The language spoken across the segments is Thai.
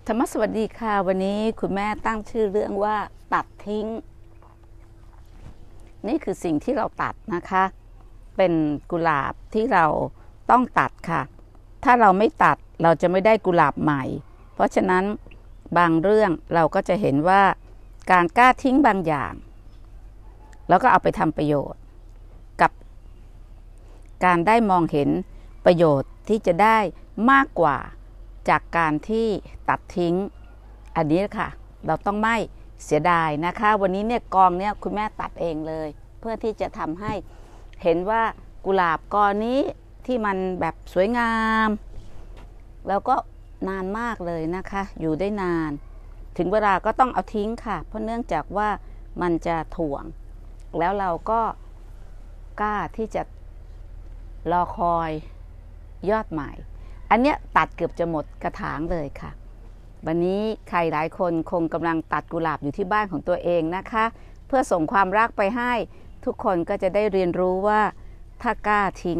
ธรรมสวัสดีค่ะวันนี้คุณแม่ตั้งชื่อเรื่องว่าตัดทิ้งนี่คือสิ่งที่เราตัดนะคะเป็นกุหลาบที่เราต้องตัดค่ะถ้าเราไม่ตัดเราจะไม่ได้กุหลาบใหม่เพราะฉะนั้นบางเรื่องเราก็จะเห็นว่าการกล้าทิ้งบางอย่างแล้วก็เอาไปทำประโยชน์กับการได้มองเห็นประโยชน์ที่จะได้มากกว่าจากการที่ตัดทิ้งอันนี้ค่ะเราต้องไม่เสียดายนะคะวันนี้เนี่ยกองเนี่ยคุณแม่ตัดเองเลยเพื่อที่จะทำให้เห็นว่ากุหลาบกอนี้ที่มันแบบสวยงามแล้วก็นานมากเลยนะคะอยู่ได้นานถึงเวลาก็ต้องเอาทิ้งค่ะเพราะเนื่องจากว่ามันจะถ่วงแล้วเราก็กล้าที่จะรอคอยยอดใหม่อันเนี้ยตัดเกือบจะหมดกระถางเลยค่ะวันนี้ใครหลายคนคงกำลังตัดกุหลาบอยู่ที่บ้านของตัวเองนะคะเพื่อส่งความรักไปให้ทุกคนก็จะได้เรียนรู้ว่าถ้ากล้าทิ้ง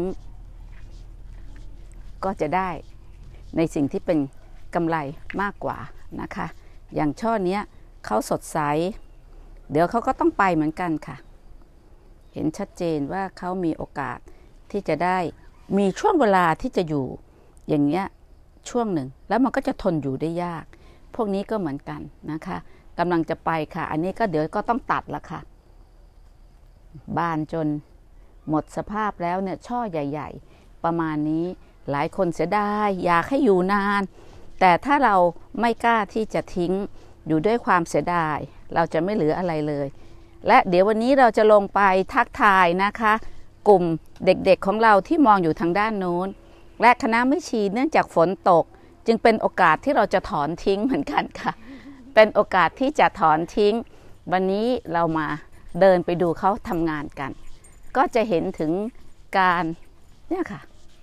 ก็จะได้ในสิ่งที่เป็นกำไรมากกว่านะคะอย่างช่อนี้เขาสดใสเดี๋ยวเขาก็ต้องไปเหมือนกันค่ะเห็นชัดเจนว่าเขามีโอกาสที่จะได้มีช่วงเวลาที่จะอยู่อย่างเงี้ยช่วงหนึ่งแล้วมันก็จะทนอยู่ได้ยากพวกนี้ก็เหมือนกันนะคะกำลังจะไปค่ะอันนี้ก็เดี๋ยวก็ต้องตัดละค่ะบานจนหมดสภาพแล้วเนี่ยช่อใหญ่ๆประมาณนี้หลายคนเสียดายอยากให้อยู่นานแต่ถ้าเราไม่กล้าที่จะทิ้งอยู่ด้วยความเสียดายเราจะไม่เหลืออะไรเลยและเดี๋ยววันนี้เราจะลงไปทักทายนะคะกลุ่มเด็กๆของเราที่มองอยู่ทางด้านโน้นและคณะแม่ชีเนื่องจากฝนตกจึงเป็นโอกาสที่เราจะถอนทิ้งเหมือนกันค่ะเป็นโอกาสที่จะถอนทิ้งวันนี้เรามาเดินไปดูเขาทำงานกันก็จะเห็นถึงการเนี่ยค่ะ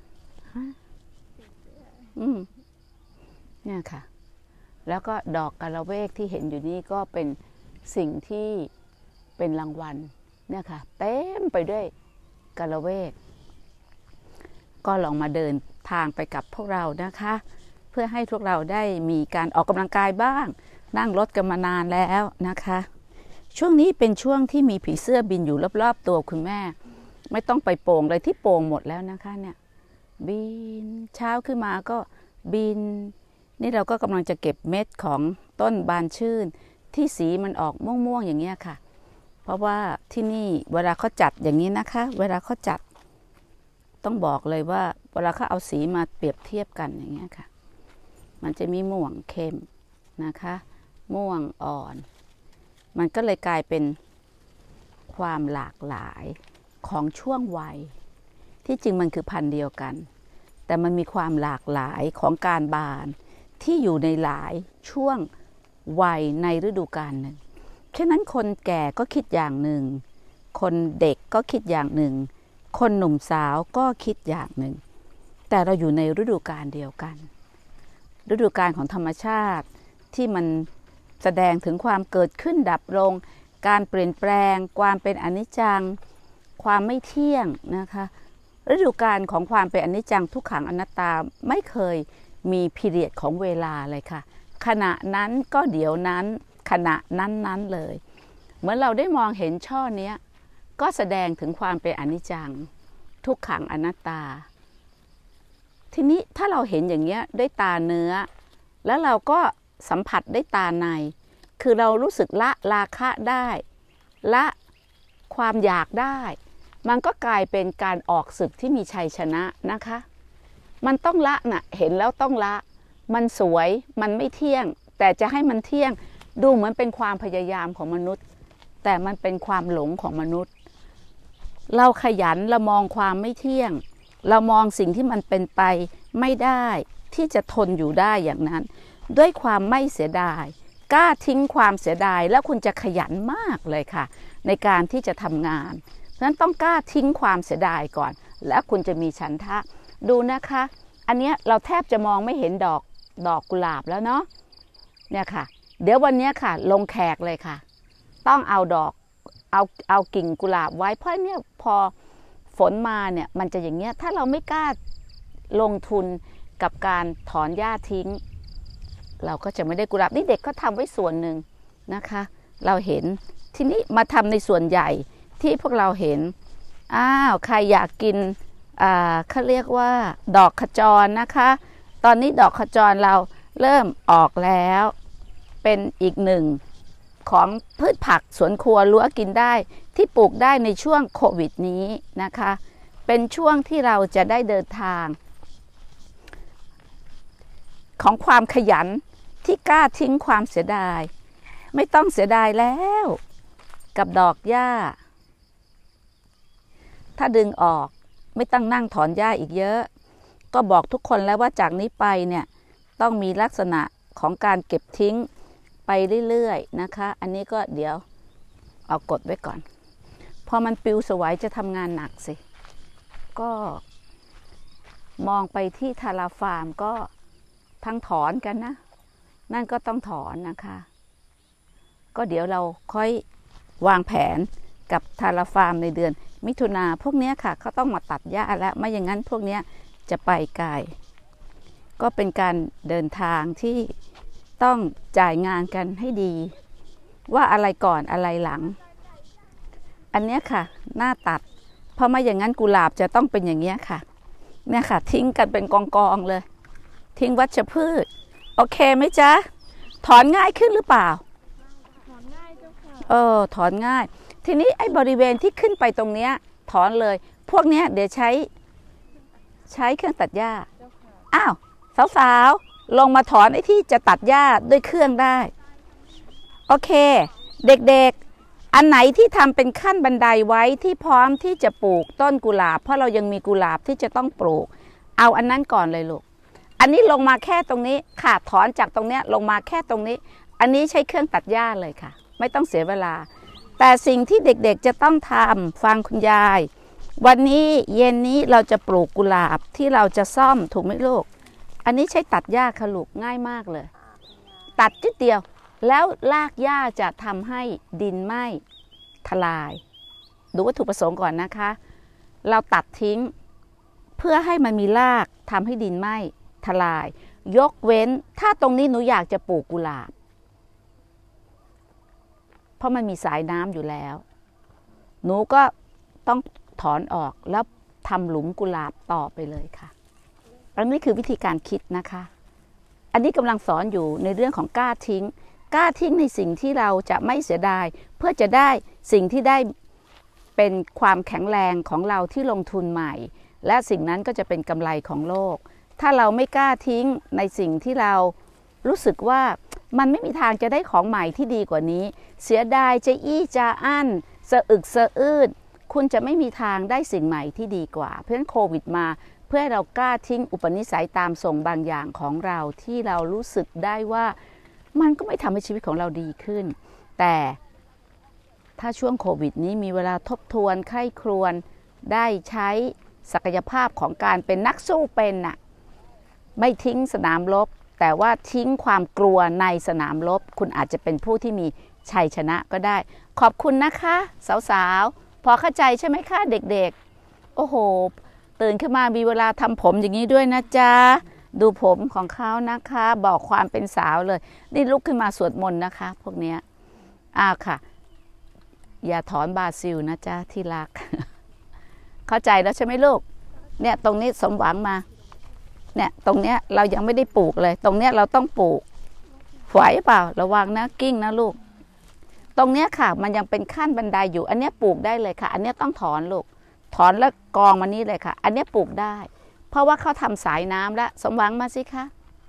เนี่ยค่ะแล้วก็ดอกกะละเวกที่เห็นอยู่นี่ก็เป็นสิ่งที่เป็นรางวัลเนี่ยค่ะเต็มไปด้วยกะละเวกก็ลองมาเดินทางไปกับพวกเรานะคะเพื่อให้พวกเราได้มีการออกกำลังกายบ้างนั่งรถกันมานานแล้วนะคะช่วงนี้เป็นช่วงที่มีผีเสื้อบินอยู่รอบๆตัวคุณแม่ไม่ต้องไปโป่งเลยที่โป่งหมดแล้วนะคะเนี่ยบินเช้าขึ้นมาก็บินนี่เราก็กำลังจะเก็บเม็ดของต้นบานชื่นที่สีมันออกม่วงๆอย่างเงี้ยค่ะเพราะว่าที่นี่เวลาเขาจัดอย่างนี้นะคะเวลาเขาจัดต้องบอกเลยว่าเวลาเขาเอาสีมาเปรียบเทียบกันอย่างเงี้ยค่ะมันจะมีม่วงเข้มนะคะม่วงอ่อนมันก็เลยกลายเป็นความหลากหลายของช่วงวัยที่จริงมันคือพันธุ์เดียวกันแต่มันมีความหลากหลายของการบานที่อยู่ในหลายช่วงวัยในฤดูกาลหนึ่งฉะนั้นคนแก่ก็คิดอย่างหนึ่งคนเด็กก็คิดอย่างหนึ่งคนหนุ่มสาวก็คิดอย่างหนึ่งแต่เราอยู่ในฤดูกาลเดียวกันฤดูกาลของธรรมชาติที่มันแสดงถึงความเกิดขึ้นดับลงการเปลี่ยนแปลงความเป็นอนิจจังความไม่เที่ยงนะคะฤดูกาลของความเป็นอนิจจังทุกขังอนัตตาไม่เคยมีพีเรียดของเวลาเลยค่ะขณะนั้นก็เดี๋ยวนั้นขณะนั้นเลยเหมือนเราได้มองเห็นช่อเนี้ยก็แสดงถึงความเป็นอนิจจังทุกขังอนัตตาทีนี้ถ้าเราเห็นอย่างเงี้ยด้วยตาเนื้อแล้วเราก็สัมผัสได้ตาในคือเรารู้สึกละราคะได้ละความอยากได้มันก็กลายเป็นการออกศึกที่มีชัยชนะนะคะมันต้องละน่ะเห็นแล้วต้องละมันสวยมันไม่เที่ยงแต่จะให้มันเที่ยงดูเหมือนเป็นความพยายามของมนุษย์แต่มันเป็นความหลงของมนุษย์เราขยันเรามองความไม่เที่ยงเรามองสิ่งที่มันเป็นไปไม่ได้ที่จะทนอยู่ได้อย่างนั้นด้วยความไม่เสียดายกล้าทิ้งความเสียดายแล้วคุณจะขยันมากเลยค่ะในการที่จะทำงานเพราะฉะนั้นต้องกล้าทิ้งความเสียดายก่อนแล้วคุณจะมีฉันทะดูนะคะอันนี้เราแทบจะมองไม่เห็นดอกกุหลาบแล้วเนาะเนี่ยค่ะเดี๋ยววันนี้ค่ะลงแขกเลยค่ะต้องเอาเอากิ่งกุหลาบไว้เพราะเนี่ยพอฝนมาเนี่ยมันจะอย่างเงี้ยถ้าเราไม่กล้าลงทุนกับการถอนหญ้าทิ้งเราก็จะไม่ได้กุหลาบนี่เด็กก็ทำไว้ส่วนหนึ่งนะคะเราเห็นทีนี้มาทำในส่วนใหญ่ที่พวกเราเห็นใครอยากกินเขาเรียกว่าดอกขจรนะคะตอนนี้ดอกขจรเราเริ่มออกแล้วเป็นอีกหนึ่งของพืชผักสวนครัวรั้วกินได้ที่ปลูกได้ในช่วงโควิดนี้นะคะเป็นช่วงที่เราจะได้เดินทางของความขยันที่กล้าทิ้งความเสียดายไม่ต้องเสียดายแล้วกับดอกหญ้าถ้าดึงออกไม่ต้องนั่งถอนหญ้าอีกเยอะก็บอกทุกคนแล้วว่าจากนี้ไปเนี่ยต้องมีลักษณะของการเก็บทิ้งไปเรื่อยๆนะคะอันนี้ก็เดี๋ยวเอากดไว้ก่อนพอมันปลิวสวายจะทำงานหนักสิก็มองไปที่ทาราฟาร์มก็ทั้งถอนกันนะนั่นก็ต้องถอนนะคะก็เดี๋ยวเราค่อยวางแผนกับทาราฟาร์มในเดือนมิถุนาพวกนี้ค่ะเขาต้องมาตัดหญ้าแล้วไม่อย่างนั้นพวกนี้จะไปไกลก็เป็นการเดินทางที่ต้องจ่ายงานกันให้ดีว่าอะไรก่อนอะไรหลังอันนี้ค่ะหน้าตัดเพราะไม่อย่างนั้นกุหลาบจะต้องเป็นอย่างนี้ค่ะเนี่ยค่ะทิ้งกันเป็นกองๆเลยทิ้งวัชพืชโอเคไหมจ๊ะถอนง่ายขึ้นหรือเปล่าถอนง่ายเจ้าค่ะถอนง่ายทีนี้ไอ้บริเวณที่ขึ้นไปตรงเนี้ยถอนเลยพวกเนี้ยเดี๋ยวใช้เครื่องตัดหญ้าอ้าวสาวๆลงมาถอนไอ้ที่จะตัดหญ้าด้วยเครื่องได้โอเคเด็กๆอันไหนที่ทำเป็นขั้นบันไดไว้ที่พร้อมที่จะปลูกต้นกุหลาบเพราะเรายังมีกุหลาบที่จะต้องปลูกเอาอันนั้นก่อนเลยลูกอันนี้ลงมาแค่ตรงนี้ค่ะถอนจากตรงเนี้ยลงมาแค่ตรงนี้อันนี้ใช้เครื่องตัดหญ้าเลยค่ะไม่ต้องเสียเวลาแต่สิ่งที่เด็กๆจะต้องทำฟังคุณยายวันนี้เย็นนี้เราจะปลูกกุหลาบที่เราจะซ่อมถูกไหมลูกอันนี้ใช้ตัดหญ้าค่ะลูกง่ายมากเลยตัดนิดเดียวแล้วรากหญ้าจะทำให้ดินไม่ทลายดูวัตถุประสงค์ก่อนนะคะเราตัดทิ้งเพื่อให้มันมีรากทำให้ดินไม่ทลายยกเว้นถ้าตรงนี้หนูอยากจะปลูกกุหลาบเพราะมันมีสายน้ำอยู่แล้วหนูก็ต้องถอนออกแล้วทำหลุมกุหลาบต่อไปเลยค่ะอันนี้คือวิธีการคิดนะคะอันนี้กำลังสอนอยู่ในเรื่องของกล้าทิ้งในสิ่งที่เราจะไม่เสียดายเพื่อจะได้สิ่งที่ได้เป็นความแข็งแรงของเราที่ลงทุนใหม่และสิ่งนั้นก็จะเป็นกำไรของโลกถ้าเราไม่กล้าทิ้งในสิ่งที่เรารู้สึกว่ามันไม่มีทางจะได้ของใหม่ที่ดีกว่านี้เสียดายจะอี้จะอั้นสะอึกสะอื้นคุณจะไม่มีทางได้สิ่งใหม่ที่ดีกว่าเพราะฉะนั้นโควิดมาเพื่อให้เรากล้าทิ้งอุปนิสัยตามส่งบางอย่างของเราที่เรารู้สึกได้ว่ามันก็ไม่ทำให้ชีวิตของเราดีขึ้นแต่ถ้าช่วงโควิดนี้มีเวลาทบทวนไข้ครวญได้ใช้ศักยภาพของการเป็นนักสู้เป็นน่ะไม่ทิ้งสนามรบแต่ว่าทิ้งความกลัวในสนามรบคุณอาจจะเป็นผู้ที่มีชัยชนะก็ได้ขอบคุณนะคะสาวๆพอเข้าใจใช่ไหมคะเด็กๆโอ้โหตื่นขึ้นมามีเวลาทำผมอย่างนี้ด้วยนะจ๊ะดูผมของเขานะคะบอกความเป็นสาวเลยนี่ลุกขึ้นมาสวดมนต์นะคะพวกเนี้ยค่ะอย่าถอนบาซิลนะจ๊ะที่รัก เข้าใจแล้วใช่ไหมลูกเนี่ยตรงนี้สมหวังมาเนี่ยตรงเนี้ยเรายังไม่ได้ปลูกเลยตรงเนี้ยเราต้องปลูกไหวเปล่าระวังนะกิ้งนะลูกตรงเนี้ยค่ะมันยังเป็นขั้นบันไดอยู่อันเนี้ยปลูกได้เลยค่ะอันเนี้ยต้องถอนลูกถอนแล้วกองมานี้เลยค่ะอันเนี้ยปลูกได้เพราะว่าเขาทำสายน้ำแล้วสมหวังมาสิคะ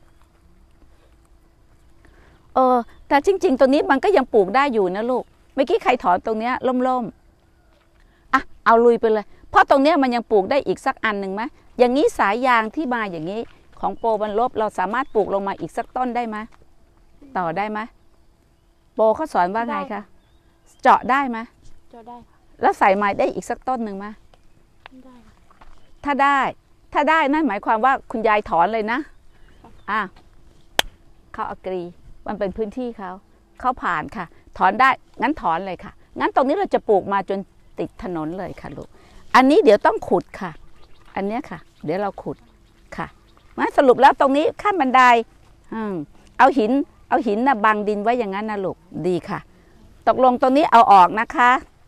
แต่จริงๆตรงนี้มันก็ยังปลูกได้อยู่นะลูกเมื่อกี้ใครถอนตรงเนี้ยล่มๆเอาลุยไปเลยเพราะตรงเนี้ยมันยังปลูกได้อีกสักอันหนึ่งไหมอย่างนี้สายยางที่มาอย่างนี้ของโปรบรรลบเราสามารถปลูกลงมาอีกสักต้นได้ไหมต่อได้ไหมโปรเขาสอนว่าไงคะเจาะได้ไหมเจาะได้แล้วใส่ไม้ได้อีกสักต้นหนึ่งไหมได้ถ้าได้นั่นหมายความว่าคุณยายถอนเลยนะเขาอักรีมันเป็นพื้นที่เขาผ่านค่ะถอนได้งั้นถอนเลยค่ะงั้นตรงนี้เราจะปลูกมาจนติดถนนเลยค่ะลูกอันนี้เดี๋ยวต้องขุดค่ะอันนี้ค่ะเดี๋ยวเราขุดค่ะมาสรุปแล้วตรงนี้ขั้นบันไดเอาหินนะบังดินไว้อย่างนั้นนะลูกดีค่ะตกลงตรงนี้เอาออกนะคะ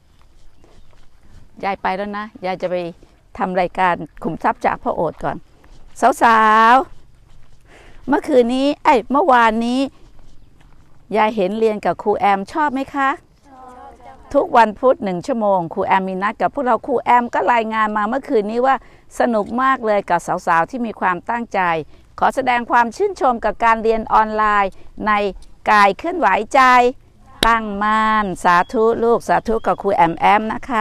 ยายไปแล้วนะยายจะไปทำรายการขุมทรัพย์จากพระโอษฐ์ก่อนสาวๆเมื่อคืนนี้เมื่อวานนี้ยายเห็นเรียนกับครูแอมชอบไหมคะทุกวันพุธ1 ชั่วโมงครูแอมมีนัดกับพวกเราครูแอมก็รายงานมาเมื่อคืนนี้ว่าสนุกมากเลยกับสาวๆที่มีความตั้งใจขอแสดงความชื่นชมกับการเรียนออนไลน์ในกายเคลื่อนไหวใจตั้งมั่นสาธุลูกสาธุกับครูแอมนะคะ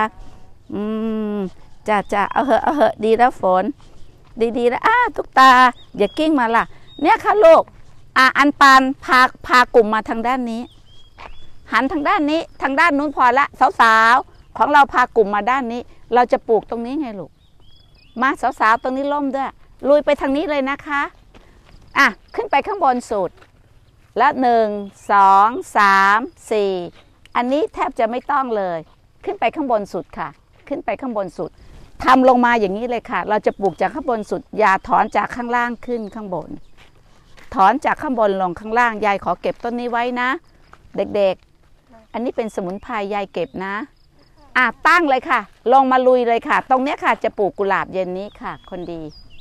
จ้าเอาเหอะดีแล้วฝนดีแล้วทุกตาอย่ากิ้งมาล่ะเนี่ยค่ะลูกอันปานพากลุ่มมาทางด้านนี้หันทางด้านนี้ทางด้านนู้นพอละสาวๆของเราพากลุ่มมาด้านนี้เราจะปลูกตรงนี้ไงลูกมาสาวๆตรงนี้ล่มด้วยลุยไปทางนี้เลยนะคะขึ้นไปข้างบนสุดแล้ว1 2 3 4อันนี้แทบจะไม่ต้องเลยขึ้นไปข้างบนสุดค่ะขึ้นไปข้างบนสุดทำลงมาอย่างนี้เลยค่ะเราจะปลูกจากข้างบนสุดอย่าถอนจากข้างล่างขึ้นข้างบนถอนจากข้างบนลงข้างล่างยายขอเก็บต้นนี้ไว้นะเด็กๆอันนี้เป็นสมุนไพรยายเก็บนะตั้งเลยค่ะลงมาลุยเลยค่ะตรงนี้ค่ะจะปลูกกุหลาบเย็นนี้ค่ะคนดี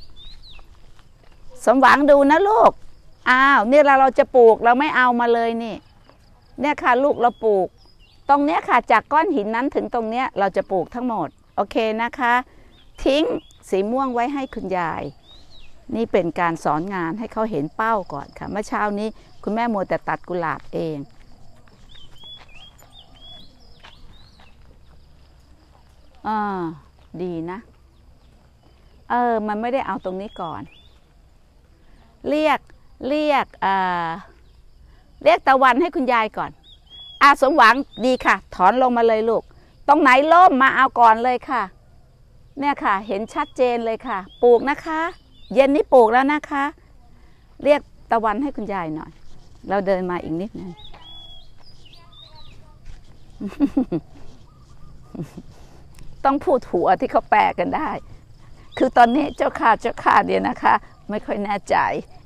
สมหวังดูนะลูกเนี่ยเราจะปลูกเราไม่เอามาเลยนี่เนี่ยค่ะลูกเราปลูกตรงเนี้ยค่ะจากก้อนหินนั้นถึงตรงเนี้ยเราจะปลูกทั้งหมดโอเคนะคะทิ้งสีม่วงไว้ให้คุณยายนี่เป็นการสอนงานให้เขาเห็นเป้าก่อนค่ะเมื่อเช้านี้คุณแม่มัวแต่ตัดกุหลาบเองดีนะมันไม่ได้เอาตรงนี้ก่อนเรียกตะวันให้คุณยายก่อนสมหวังดีค่ะถอนลงมาเลยลูกตรงไหนล่มมาเอาก่อนเลยค่ะเนี่ยค่ะเห็นชัดเจนเลยค่ะปลูกนะคะเย็นนี้ปลูกแล้วนะคะเรียกตะวันให้คุณยายหน่อยเราเดินมาอีกนิดนึง ต้องพูดหัวที่เขาแปลกันได้คือตอนนี้เจ้าข้าเดียวนะคะไม่ค่อยแน่ใจ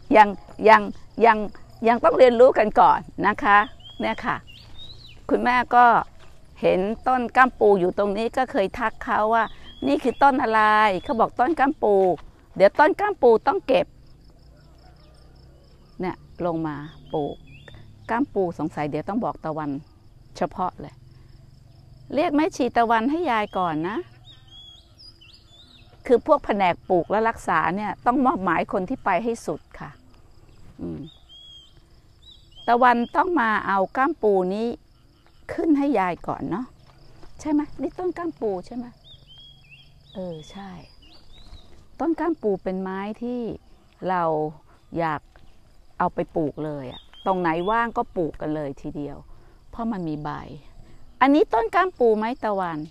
ยังต้องเรียนรู้กันก่อนนะคะเนี่ยค่ะคุณแม่ก็เห็นต้นก้ามปูอยู่ตรงนี้ก็เคยทักเขาว่านี่คือต้นอะไรเขาบอกต้นก้ามปูเดี๋ยวต้นก้ามปูต้องเก็บเนี่ยลงมาปลูกก้ามปูสงสัยเดี๋ยวต้องบอกตะวันเฉพาะเลยเรียกแม่ชีตะวันให้ยายก่อนนะคือพวกแผนกปลูกและรักษาเนี่ยต้องมอบหมายคนที่ไปให้สุดค่ะตะวันต้องมาเอาก้ามปูนี้ขึ้นให้ยายก่อนเนาะใช่ไหมนี่ต้นก้ามปูใช่ไหมใช่ต้นก้ามปูเป็นไม้ที่เราอยากเอาไปปลูกเลยตรงไหนว่างก็ปลูกกันเลยทีเดียวเพราะมันมีใบอันนี้ต้นก้ามปูไหมตะวัน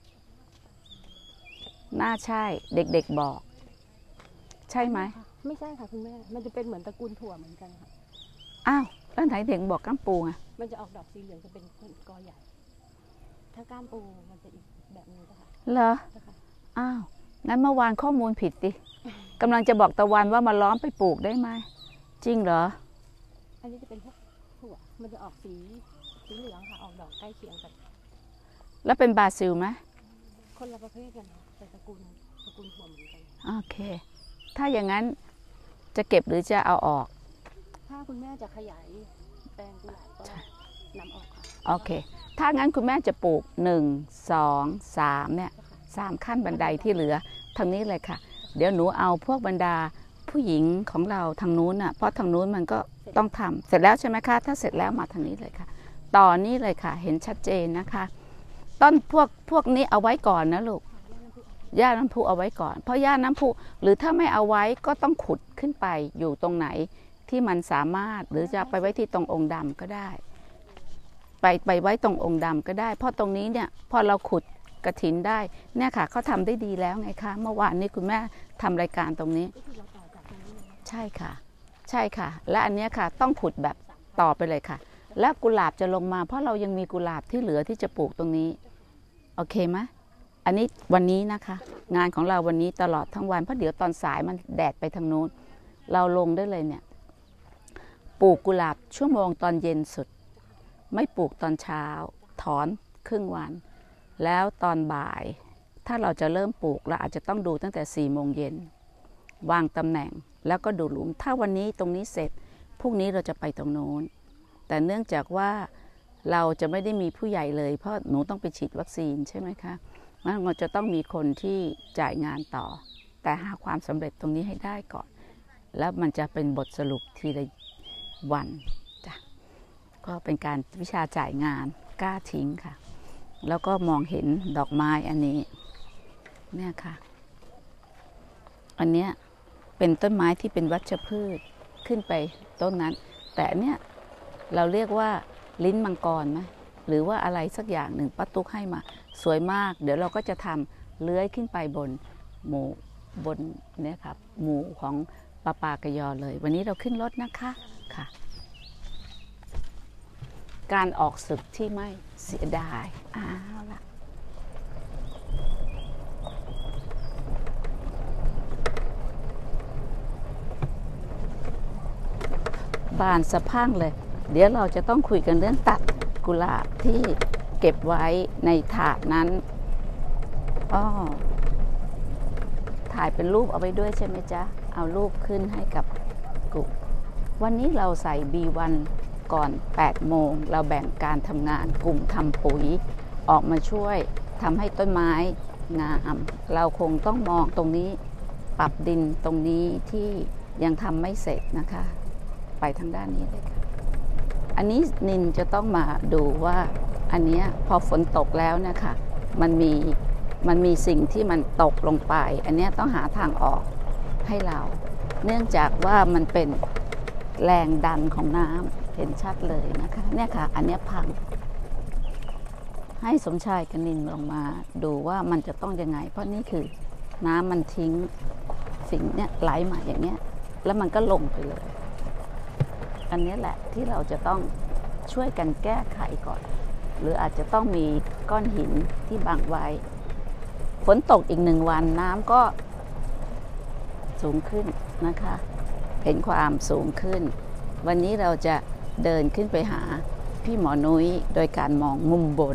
น่าใช่เด็กๆบอกใช่ไหมไม่ใช่ค่ะคุณแม่มันจะเป็นเหมือนตระกูลถั่วเหมือนกันค่ะแล้วไหนเด็กบอกก้ามปูไงมันจะออกดอกสีเหลืองจะเป็นกอใหญ่ถ้าก้ามปูมันจะอีกแบบนึงค่ะเหรองั้นเมื่อวานข้อมูลผิดดิกำลังจะบอกตะวันว่ามาล้อมไปปลูกได้ไหมจริงเหรออันนี้จะเป็นพวกถั่วมันจะออกสีเหลืองค่ะออกดอกใกล้เคียงกันแล้วเป็นบราซิลไหมคนละประเภทกันแต่ตระกูลถั่วเหมือนกันโอเคถ้าอย่างนั้นจะเก็บหรือจะเอาออกถ้าคุณแม่จะขยายแปลงกุหลาบก็นำออกค่ะโอเคถ้างั้นคุณแม่จะปลูก1 2 3เนี่ย3ขั้นบันไดที่เหลือทางนี้เลยค่ะเดี๋ยวหนูเอาพวกบรรดาผู้หญิงของเราทางนู้นเพราะทางนู้นมันก็ต้องทำเสร็จแล้วใช่ไหมคะถ้าเสร็จแล้วมาทางนี้เลยค่ะต่อนี้เลยค่ะเห็นชัดเจนนะคะต้นพวกนี้เอาไว้ก่อนนะลูกหญ้าน้ำพุเอาไว้ก่อนเพราะหญ้าน้ำพุหรือถ้าไม่เอาไว้ก็ต้องขุดขึ้นไปอยู่ตรงไหนที่มันสามารถหรือจะไปไว้ที่ตรงองค์ดำก็ได้ไปไว้ตรงองค์ดำก็ได้เพราะตรงนี้เนี่ยพอเราขุดกฐินได้เนี่ยค่ะเขาทำได้ดีแล้วไงคะเมื่อวานนี้คุณแม่ทำรายการตรงนี้ใช่ค่ะและอันนี้ค่ะต้องขุดแบบต่อไปเลยค่ะแล้วกุหลาบจะลงมาเพราะเรายังมีกุหลาบที่เหลือที่จะปลูกตรงนี้โอเคไหมอันนี้วันนี้นะคะงานของเราวันนี้ตลอดทั้งวันเพราะเดี๋ยวตอนสายมันแดดไปทางนู้นเราลงได้เลยเนี่ยปลูกกุหลาบชั่วโมงตอนเย็นสุดไม่ปลูกตอนเช้าถอนครึ่งวันแล้วตอนบ่ายถ้าเราจะเริ่มปลูกเราอาจจะต้องดูตั้งแต่4 โมงเย็นวางตำแหน่งแล้วก็ดูหลุมถ้าวันนี้ตรงนี้เสร็จพรุ่งนี้เราจะไปตรงโน้นแต่เนื่องจากว่าเราจะไม่ได้มีผู้ใหญ่เลยเพราะหนูต้องไปฉีดวัคซีนใช่ไหมคะมันก็จะต้องมีคนที่จ่ายงานต่อแต่หาความสำเร็จตรงนี้ให้ได้ก่อนแล้วมันจะเป็นบทสรุปทีละวันจ้ะก็เป็นการวิชาจ่ายงานกล้าทิ้งค่ะแล้วก็มองเห็นดอกไม้อันนี้เนี่ยค่ะอันเนี้ยเป็นต้นไม้ที่เป็นวัชพืชขึ้นไปต้นนั้นแต่เนี่ยเราเรียกว่าลิ้นมังกรไหมหรือว่าอะไรสักอย่างหนึ่งป้าตุ๊กให้มาสวยมากเดี๋ยวเราก็จะทำเลื้อยขึ้นไปบนหมู่บนเนี่ยครับหมู่ของปากยอเลยวันนี้เราขึ้นรถนะคะค่ะการออกศึกที่ไม่เสียดายละบานสะพรั่งเลยเดี๋ยวเราจะต้องคุยกันเรื่องตัดกุหลาบที่เก็บไว้ในถาดนั้นถ่ายเป็นรูปเอาไว้ด้วยใช่ไหมจ๊ะเอารูปขึ้นให้กับกลุ่มวันนี้เราใส่ B1 ก่อน 8 โมงเราแบ่งการทำงานกลุ่มทำปุ๋ยออกมาช่วยทำให้ต้นไม้งามเราคงต้องมองตรงนี้ปรับดินตรงนี้ที่ยังทำไม่เสร็จนะคะไปทางด้านนี้เลยค่ะอันนี้นินจะต้องมาดูว่าอันนี้พอฝนตกแล้วนะคะมันมีสิ่งที่มันตกลงไปอันนี้ต้องหาทางออกให้เราเนื่องจากว่ามันเป็นแรงดันของน้ำเห็นชัดเลยนะคะเนี่ยค่ะอันนี้พังให้สมชายกับนินลงมาดูว่ามันจะต้องยังไงเพราะนี่คือน้ำมันทิ้งสิ่งเนี้ยไหลมาอย่างเนี้ยแล้วมันก็ลงไปเลยอันนี้แหละที่เราจะต้องช่วยกันแก้ไขก่อนหรืออาจจะต้องมีก้อนหินที่บังไว้ฝนตกอีก1 วันน้ำก็สูงขึ้นนะคะเห็นความสูงขึ้นวันนี้เราจะเดินขึ้นไปหาพี่หมอนุ้ยโดยการมองมุมบน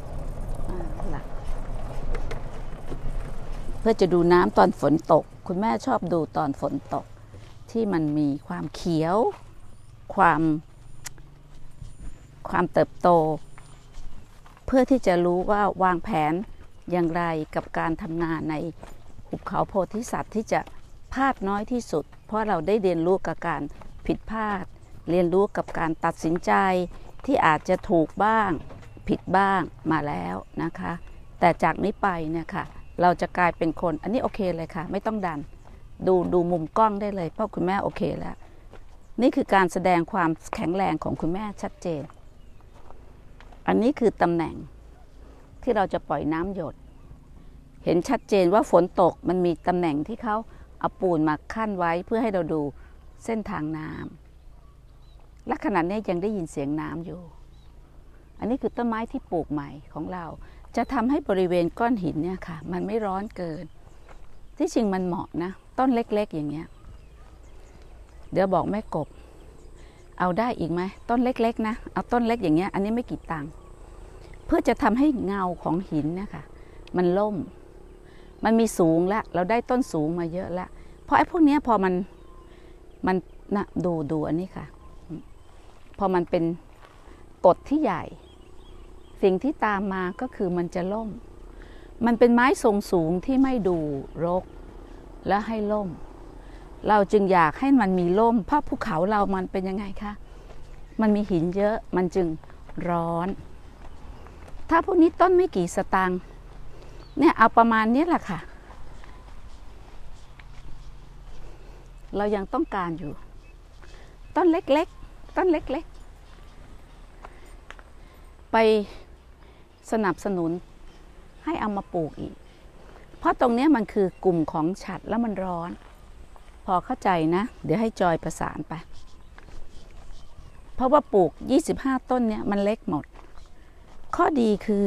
เพื่อจะดูน้ำตอนฝนตกคุณแม่ชอบดูตอนฝนตกที่มันมีความเขียวความเติบโตเพื่อที่จะรู้ว่าวางแผนอย่างไรกับการทำงานในหุบเขาโพธิสัตว์ที่จะพลาดน้อยที่สุดเพราะเราได้เรียนรู้กับการผิดพลาดเรียนรู้กับการตัดสินใจที่อาจจะถูกบ้างผิดบ้างมาแล้วนะคะแต่จากนี้ไปเนี่ยค่ะเราจะกลายเป็นคนอันนี้โอเคเลยค่ะไม่ต้องดันดูมุมกล้องได้เลยเพราะคุณแม่โอเคแล้วนี่คือการแสดงความแข็งแรงของคุณแม่ชัดเจนอันนี้คือตำแหน่งที่เราจะปล่อยน้ำหยดเห็นชัดเจนว่าฝนตกมันมีตำแหน่งที่เขาเอาปูนมาขั้นไว้เพื่อให้เราดูเส้นทางน้ำและขณะนี้ยังได้ยินเสียงน้ำอยู่อันนี้คือต้นไม้ที่ปลูกใหม่ของเราจะทำให้บริเวณก้อนหินเนี่ยค่ะมันไม่ร้อนเกินที่จริงมันเหมาะนะต้นเล็กๆอย่างเงี้ยเดี๋ยวบอกแม่กบเอาได้อีกไหมต้นเล็กๆนะเอาต้นเล็กอย่างเงี้ยอันนี้ไม่กี่ตังค์เพื่อจะทำให้เงาของหินนะคะมันล่มมันมีสูงแล้วเราได้ต้นสูงมาเยอะแล้วเพราะไอ้พวกนี้พอมันนะดูอันนี้ค่ะพอมันเป็นกฎที่ใหญ่สิ่งที่ตามมาก็คือมันจะล่มมันเป็นไม้ทรงสูงที่ไม่ดูรกและให้ล่มเราจึงอยากให้มันมีล่มเพราะภูเขาเรามันเป็นยังไงคะมันมีหินเยอะมันจึงร้อนถ้าพวกนี้ต้นไม่กี่สตางค์เนี่ยเอาประมาณนี้แหละค่ะเรายังต้องการอยู่ต้นเล็กๆต้นเล็กๆไปสนับสนุนให้เอามาปลูกอีกเพราะตรงนี้มันคือกลุ่มของฉัตรแล้วมันร้อนพอเข้าใจนะเดี๋ยวให้จอยประสานไปเพราะว่าปลูก25 ต้นเนี่ยมันเล็กหมดข้อดีคือ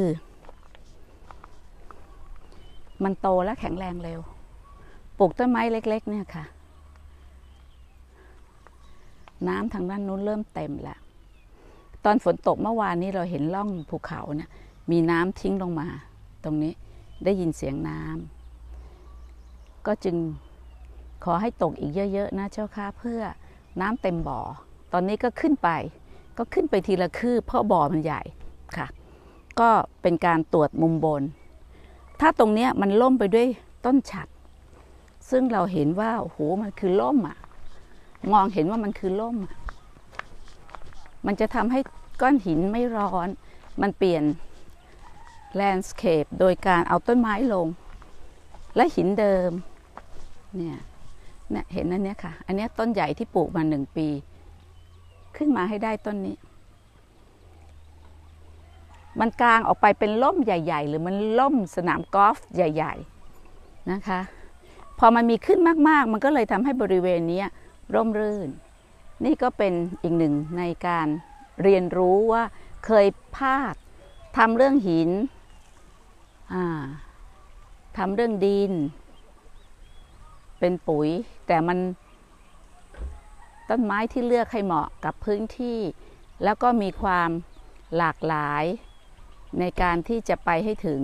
มันโตและแข็งแรงเร็วปลูกต้นไม้เล็กๆเนี่ยค่ะน้ำทางด้านนู้นเริ่มเต็มแล้วตอนฝนตกเมื่อวานนี้เราเห็นล่องภูเขาเนี่ยมีน้ำทิ้งลงมาตรงนี้ได้ยินเสียงน้ำก็จึงขอให้ตกอีกเยอะๆนะเจ้าค่ะเพื่อน้ำเต็มบ่อตอนนี้ก็ขึ้นไปทีละคืบเพราะบ่อมันใหญ่ค่ะก็เป็นการตรวจมุมบนถ้าตรงนี้มันล่มไปด้วยต้นฉัตรซึ่งเราเห็นว่าโอ้โหมันคือล่มมองเห็นว่ามันคือล่มมันจะทำให้ก้อนหินไม่ร้อนมันเปลี่ยนแลนด์สเคปโดยการเอาต้นไม้ลงและหินเดิมเนี่ยเห็นอันนี้ค่ะอันนี้ต้นใหญ่ที่ปลูกมา1 ปีขึ้นมาให้ได้ต้นนี้มันกลางออกไปเป็นล่มใหญ่ๆหรือมันล่มสนามกอล์ฟใหญ่ๆนะคะพอมันมีขึ้นมากๆมันก็เลยทำให้บริเวณนี้ร่มรื่นนี่ก็เป็นอีกหนึ่งในการเรียนรู้ว่าเคยพลาดทำเรื่องหินทำเรื่องดินเป็นปุ๋ยแต่มันต้นไม้ที่เลือกให้เหมาะกับพื้นที่แล้วก็มีความหลากหลายในการที่จะไปให้ถึง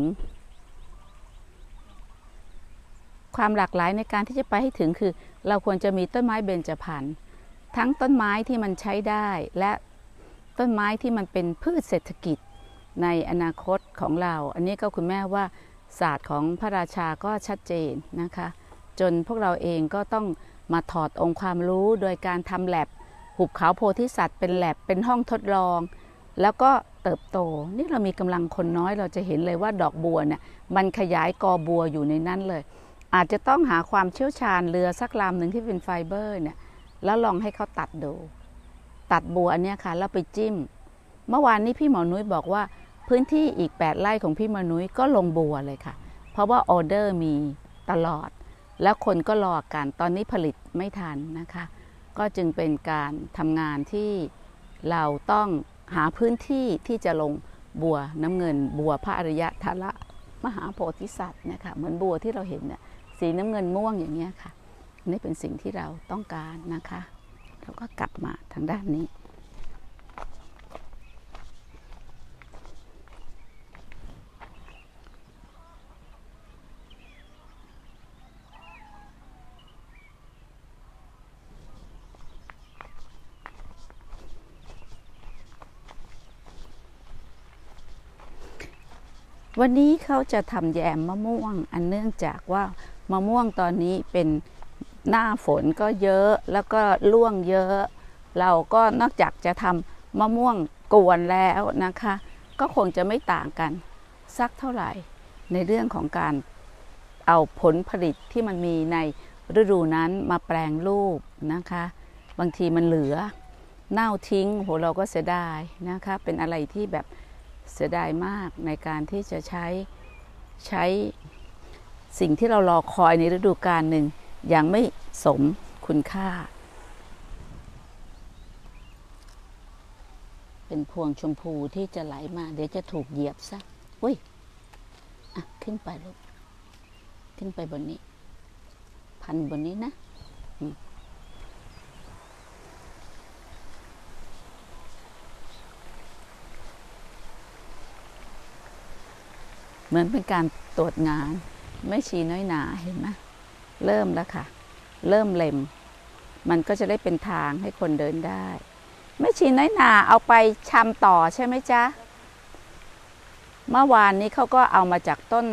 ความหลากหลายในการที่จะไปให้ถึงคือเราควรจะมีต้นไม้เบญจพรรณทั้งต้นไม้ที่มันใช้ได้และต้นไม้ที่มันเป็นพืชเศรษฐกิจในอนาคตของเราอันนี้ก็คุณแม่ว่าศาสตร์ของพระราชาก็ชัดเจนนะคะจนพวกเราเองก็ต้องมาถอดองค์ความรู้โดยการทำแลบหุบเขาโพธิสัตว์เป็นแลบเป็นห้องทดลองแล้วก็เติบโตนี่เรามีกำลังคนน้อยเราจะเห็นเลยว่าดอกบัวเนี่ยมันขยายกอบัวอยู่ในนั้นเลยอาจจะต้องหาความเชี่ยวชาญเรือสักลำหนึ่งที่เป็นไฟเบอร์เนี่ยแล้วลองให้เขาตัดดูตัดบัวอันนี้ค่ะแล้วไปจิ้มเมื่อวานนี้พี่หมอนุ้ยบอกว่าพื้นที่อีก8 ไร่ของพี่หมอนุ้ยก็ลงบัวเลยค่ะเพราะว่าออเดอร์มีตลอดแล้วคนก็รอกันตอนนี้ผลิตไม่ทันนะคะก็จึงเป็นการทำงานที่เราต้องหาพื้นที่ที่จะลงบัวน้ำเงินบัวพระอริยธาระมหาโพธิสัตว์นะคะเหมือนบัวที่เราเห็นเนี่ยสีน้ำเงินม่วงอย่างเงี้ยค่ะนี่เป็นสิ่งที่เราต้องการนะคะเราก็กลับมาทางด้านนี้วันนี้เขาจะทำแยมมะม่วงอันเนื่องจากว่ามะม่วงตอนนี้เป็นหน้าฝนก็เยอะแล้วก็ร่วงเยอะเราก็นอกจากจะทำมะม่วงกวนแล้วนะคะก็คงจะไม่ต่างกันสักเท่าไหร่ในเรื่องของการเอาผลผลิตที่มันมีในฤดูนั้นมาแปลงรูปนะคะบางทีมันเหลือเน่าทิ้งโหเราก็เสียดายนะคะเป็นอะไรที่แบบเสียดายมากในการที่จะใช้สิ่งที่เรารอคอยในฤดูกาลหนึ่งอย่างไม่สมคุณค่าเป็นพวงชมพูที่จะไหลมาเดี๋ยวจะถูกเหยียบซะอุ้ยขึ้นไปลูกขึ้นไปบนนี้พันบนนี้นะเหมือนเป็นการตรวจงานไม่ชีน้อยหนาเห็นไหมเริ่มแล้วค่ะเริ่มเล็มมันก็จะได้เป็นทางให้คนเดินได้ไม่ชีน้อยหนาเอาไปชำต่อใช่ไหมจ๊ะเมื่อวานนี้เขาก็เอามาจากต้น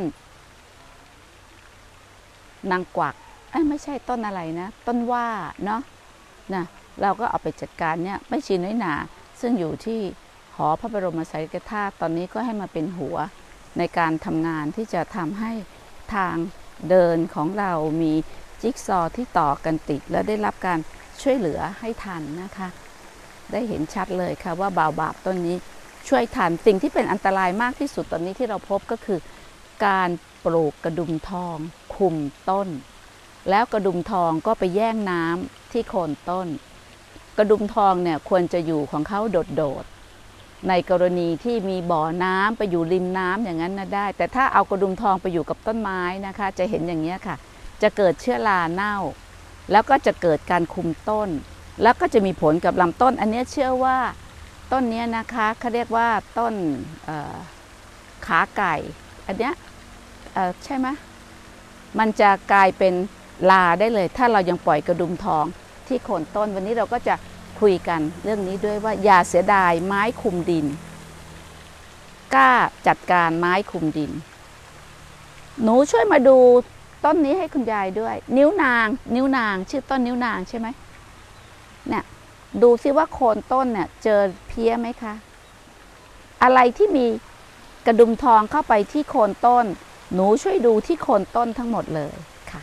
นางกวักไม่ใช่ต้นอะไรนะต้นว่าเนาะนะเราก็เอาไปจัดการเนี่ยไม่ชีน้อยหนาซึ่งอยู่ที่หอพระบรมสารีริกธาตุตอนนี้ก็ให้มาเป็นหัวในการทำงานที่จะทำให้ทางเดินของเรามีจิ๊กซอว์ที่ต่อกันติดและได้รับการช่วยเหลือให้ทันนะคะได้เห็นชัดเลยค่ะว่าบ่าวบาปต้นนี้ช่วยทันสิ่งที่เป็นอันตรายมากที่สุดตอนนี้ที่เราพบก็คือการปลูกกระดุมทองคุมต้นแล้วกระดุมทองก็ไปแย่งน้ำที่โคนต้นกระดุมทองเนี่ยควรจะอยู่ของเขาโดดในกรณีที่มีบ่อน้ำไปอยู่ริมน้ำอย่างนั้นนะได้แต่ถ้าเอากระดุมทองไปอยู่กับต้นไม้นะคะจะเห็นอย่างนี้ค่ะจะเกิดเชื้อราเน่าแล้วก็จะเกิดการคุมต้นแล้วก็จะมีผลกับลำต้นอันนี้เชื่อว่าต้นนี้นะคะเขาเรียกว่าต้นขาไก่อันเนี้ยใช่ไหมมันจะกลายเป็นลาได้เลยถ้าเรายังปล่อยกระดุมทองที่โคนต้นวันนี้เราก็จะคุยกันเรื่องนี้ด้วยว่าอย่าเสียดายไม้คุมดินกล้าจัดการไม้คุมดินหนูช่วยมาดูต้นนี้ให้คุณยายด้วยนิ้วนางชื่อต้นนิ้วนางใช่ไหมเนี่ยดูซิว่าโคนต้นเนี่ยเจอเพี้ยไหมคะอะไรที่มีกระดุมทองเข้าไปที่โคนต้นหนูช่วยดูที่โคนต้นทั้งหมดเลยค่ะ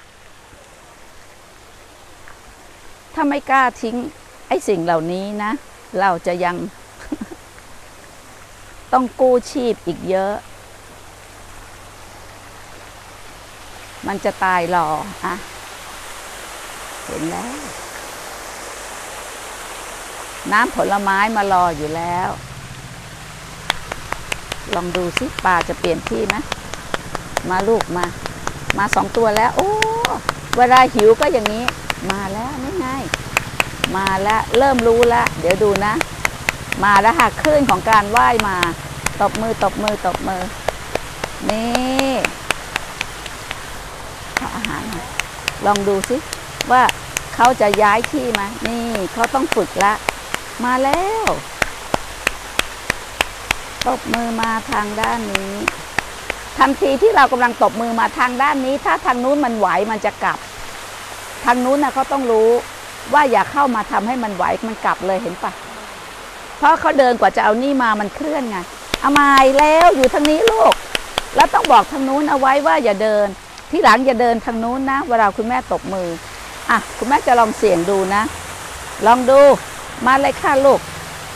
ถ้าไม่กล้าทิ้งไอ้สิ่งเหล่านี้นะเราจะยัง ต้องกู้ชีพอีกเยอะมันจะตายรออะเห็นแล้วน้ำผลไม้มารออยู่แล้วลองดูสิปลาจะเปลี่ยนที่ไหมมาลูกมา2 ตัวแล้วโอ้เวลาหิวก็อย่างนี้มาแล้วไม่ไงมาแล้วเริ่มรู้แล้วเดี๋ยวดูนะมาแล้วค่ะคลื่นของการว่ายมาตบมือนี่ขออาหารลองดูสิว่าเขาจะย้ายที่ไหมนี่เขาต้องฝึกละมาแล้วตบมือมาทางด้านนี้ทันทีที่เรากำลังตบมือมาทางด้านนี้ถ้าทางนู้นมันไหวมันจะกลับทางนู้นนะเขาต้องรู้ว่าอย่าเข้ามาทำให้มันไหวมันกลับเลยเห็นปะเพราะเขาเดินกว่าจะเอานี่มามันเคลื่อนไงเอามาแล้วอยู่ทางนี้ลูกแล้วต้องบอกทางนู้นเอาไว้ว่าอย่าเดินที่หลังอย่าเดินทางนู้นนะเวลาคุณแม่ตบมืออ่ะคุณแม่จะลองเสี่ยงดูนะลองดูมาเลยค่ะลูก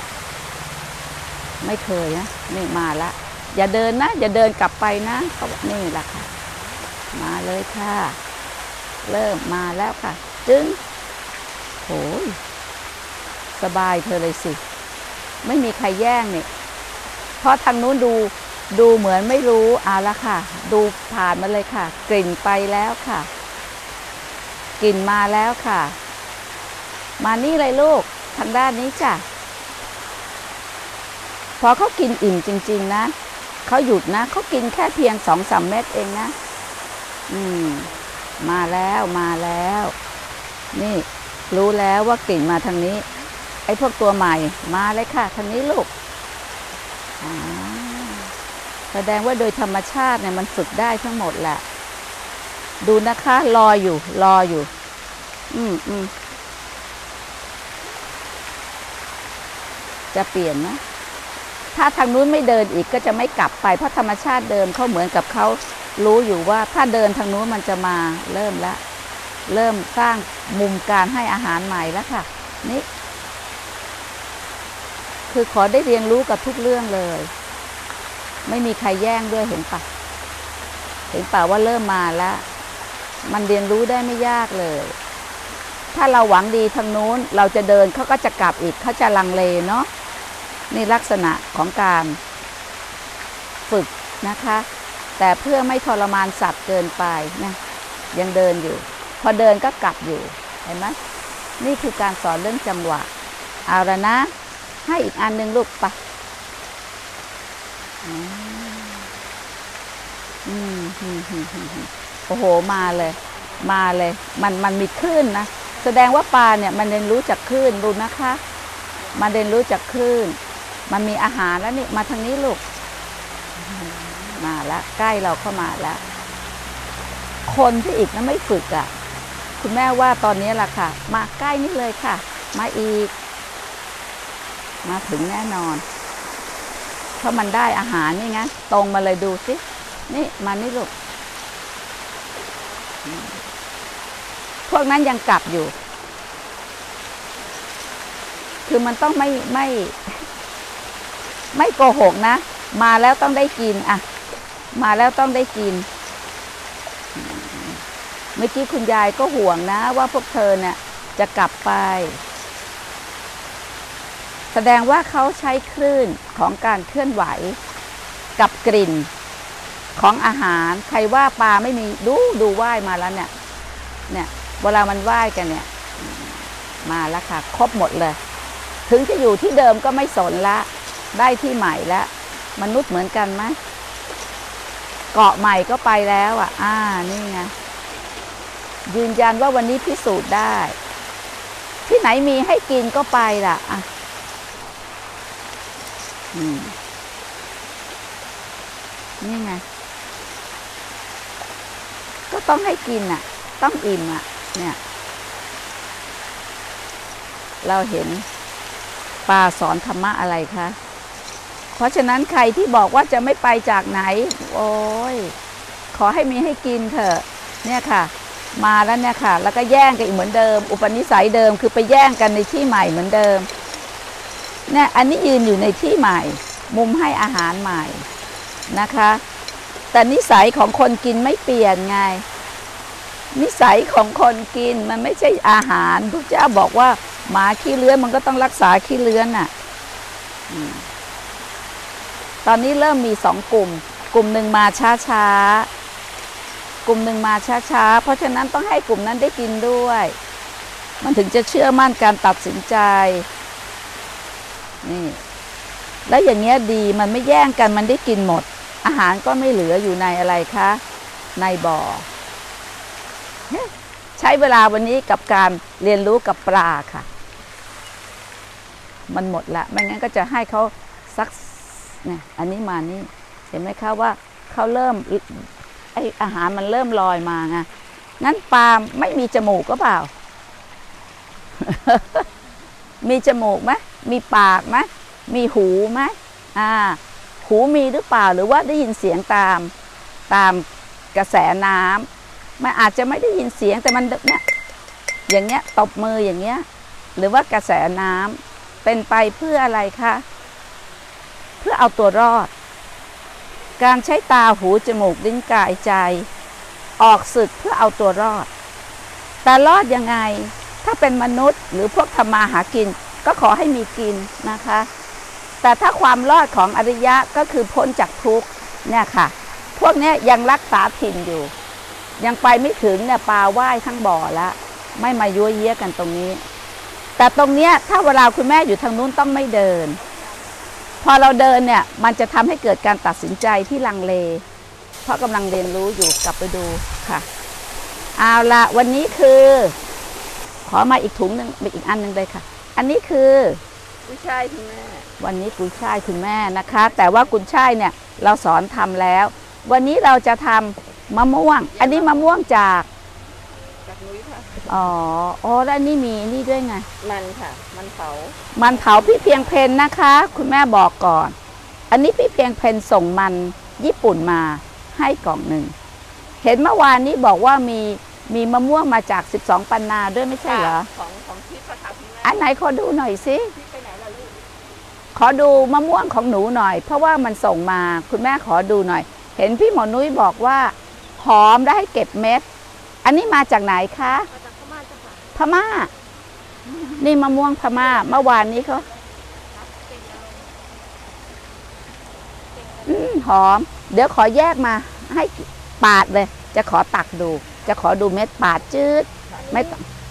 ไม่เคยนะนี่มาละอย่าเดินนะอย่าเดินกลับไปนะเขาบอกนี่แหละค่ะมาเลยค่ะเริ่มมาแล้วค่ะจึงโหยสบายเธอเลยสิไม่มีใครแย่งเนี่ยเพราะทางนู้นดูเหมือนไม่รู้เอาละค่ะดูผ่านมาเลยค่ะกลิ่นไปแล้วค่ะกลิ่นมาแล้วค่ะมานี่เลยลูกทางด้านนี้จ้ะพอเขากินอิ่มจริงๆนะเขาหยุดนะเขากินแค่เพียง2-3 เม็ดเองนะมาแล้วนี่รู้แล้วว่ากลิ่นมาทางนี้ไอ้พวกตัวใหม่มาเลยค่ะทางนี้ลูกแสดงว่าโดยธรรมชาติเนี่ยมันฝึกได้ทั้งหมดแหละดูนะคะรออยู่จะเปลี่ยนนะถ้าทางนู้นไม่เดินอีกก็จะไม่กลับไปเพราะธรรมชาติเดิมเขาเหมือนกับเขารู้อยู่ว่าถ้าเดินทางนู้นมันจะมาเริ่มสร้างมุมการให้อาหารใหม่แล้วค่ะนี่คือขอได้เรียนรู้กับทุกเรื่องเลยไม่มีใครแย่งด้วยเห็นปะว่าเริ่มมาแล้วมันเรียนรู้ได้ไม่ยากเลยถ้าเราหวังดีทางนู้นเราจะเดินเขาก็จะกลับอีกเขาจะลังเลเนาะนี่ลักษณะของการฝึกนะคะแต่เพื่อไม่ทรมานสัตว์เกินไปนะยังเดินอยู่พอเดินก็กลับอยู่เห็นไหมนี่คือการสอนเรื่องจังหวะเอาละนะให้อีกอันหนึ่งลูกปะโอ้โหมาเลยมันมีคลื่นนะแสดงว่าปลาเนี่ยมันเรียนรู้จากคลื่นดูนะคะมันเรียนรู้จากคลื่นมันมีอาหารแล้วนี่มาทางนี้ลูกมาแล้วใกล้เราเข้ามาแล้วคนที่อีกนะไม่ฝึกอ่ะคุณแม่ว่าตอนนี้ล่ะค่ะมาใกล้นี่เลยค่ะมาอีกมาถึงแน่นอนเพราะมันได้อาหารนี่ไงตรงมาเลยดูสินี่มานี่ลูกพวกนั้นยังกลับอยู่คือมันต้องไม่โกหกนะมาแล้วต้องได้กินอ่ะมาแล้วต้องได้กินเมื่อกี้คุณยายก็ห่วงนะว่าพวกเธอเนี่ยจะกลับไปแสดงว่าเขาใช้คลื่นของการเคลื่อนไหวกับกลิ่นของอาหารใครว่าปลาไม่มีดูว่ายมาแล้วเนี่ยเวลามันว่ายกันเนี่ยมาแล้วค่ะครบหมดเลย ถึงจะอยู่ที่เดิมก็ไม่สนละได้ที่ใหม่แล้วมนุษย์เหมือนกันไหมเกาะใหม่ก็ไปแล้วอ่ะนี่ไงยืนยันว่าวันนี้พิสูจน์ได้ ที่ไหนมีให้กินก็ไปล่ะนี่ไงก็ต้องให้กินอ่ะต้องอิ่มอ่ะเนี่ยเราเห็นปลาสอนธรรมะอะไรคะเพราะฉะนั้นใครที่บอกว่าจะไม่ไปจากไหนโอ้ยขอให้มีให้กินเถอะเนี่ยค่ะมาแล้วเนี่ยค่ะแล้วก็แย่งกันอีกเหมือนเดิมอุปนิสัยเดิมคือไปแย่งกันในที่ใหม่เหมือนเดิมเนี่ยอันนี้ยืนอยู่ในที่ใหม่มุมให้อาหารใหม่นะคะแต่นิสัยของคนกินไม่เปลี่ยนไงนิสัยของคนกินมันไม่ใช่อาหารพระเจ้าบอกว่าหมาขี้เลื้อนมันก็ต้องรักษาขี้เลื้อนน่ะตอนนี้เริ่มมี2 กลุ่มหนึ่งมาช้ากลุ่มหนึ่งมาช้าเพราะฉะนั้นต้องให้กลุ่มนั้นได้กินด้วยมันถึงจะเชื่อมั่นการตัดสินใจนี่แล้วอย่างเงี้ยดีมันไม่แย่งกันมันได้กินหมดอาหารก็ไม่เหลืออยู่ในอะไรคะในบ่อใช้เวลาวันนี้กับการเรียนรู้กับปลาค่ะมันหมดละไม่งั้นก็จะให้เขาสักเนี่ยอันนี้มานี่เห็นไหมคะว่าเขาเริ่มไออาหารมันเริ่มลอยมาไงงั้นปลาไม่มีจมูกก็เปล่า มีจมูกไหมมีปากไหมมีหูไหมหูมีหรือเปล่าหรือว่าได้ยินเสียงตามกระแสน้ำมันอาจจะไม่ได้ยินเสียงแต่มันเนี่ยอย่างเงี้ยตบมืออย่างเงี้ยหรือว่ากระแสน้ำเป็นไปเพื่ออะไรคะเพื่อเอาตัวรอดการใช้ตาหูจมูกลิ้นกายใจออกศึกเพื่อเอาตัวรอดแต่รอดยังไงถ้าเป็นมนุษย์หรือพวกทำมาหากินก็ขอให้มีกินนะคะแต่ถ้าความรอดของอริยะก็คือพ้นจากทุกข์เนี่ยค่ะพวกนี้ยังรักษาถิ่นอยู่ยังไปไม่ถึงเนี่ยปลาว่ายทั้งบ่อแล้วไม่มายั่วเยี้ยกันตรงนี้แต่ตรงเนี้ยถ้าเวลาคุณแม่อยู่ทางนู้นต้องไม่เดินพอเราเดินเนี่ยมันจะทำให้เกิดการตัดสินใจที่ลังเลเพราะกำลังเรียนรู้อยู่กลับไปดูค่ะเอาละวันนี้คือขอมาอีกถุงนึงอีกอันนึงเลยค่ะอันนี้คือกุ้ยช่ายคุณแม่วันนี้กุ้ยช่ายคุณแม่นะคะแต่ว่ากุ้ยช่ายเนี่ยเราสอนทำแล้ววันนี้เราจะทำมะม่วงอันนี้มะม่วงจากนุ้ยค่ะอ๋อแล้วนี่มีนี่ด้วยไงมันค่ะมันเผาพี่เพียงเพนนะคะคุณแม่บอกก่อนอันนี้พี่เพียงเพนส่งมันญี่ปุ่นมาให้กล่องหนึ่งเห็นเมื่อวานนี้บอกว่ามีมะม่วงมาจาก12 ปันนาด้วยไม่ใช่เหรอของที่เขาทำอันไหนขอดูหน่อยสิขอดูมะม่วงของหนูหน่อยเพราะว่ามันส่งมาคุณแม่ขอดูหน่อยเห็นพี่หมอนุ้ยบอกว่าหอมได้ให้เก็บเม็ดอันนี้มาจากไหนคะมาจากพม่าจ้ะค่ะพม่านี่มะม่วงพม่าเมื่อวานนี้เขาหอมเดี๋ยวขอแยกมาให้ปาดเลยจะขอตักดูจะขอดูเม็ดปาดจืดไม่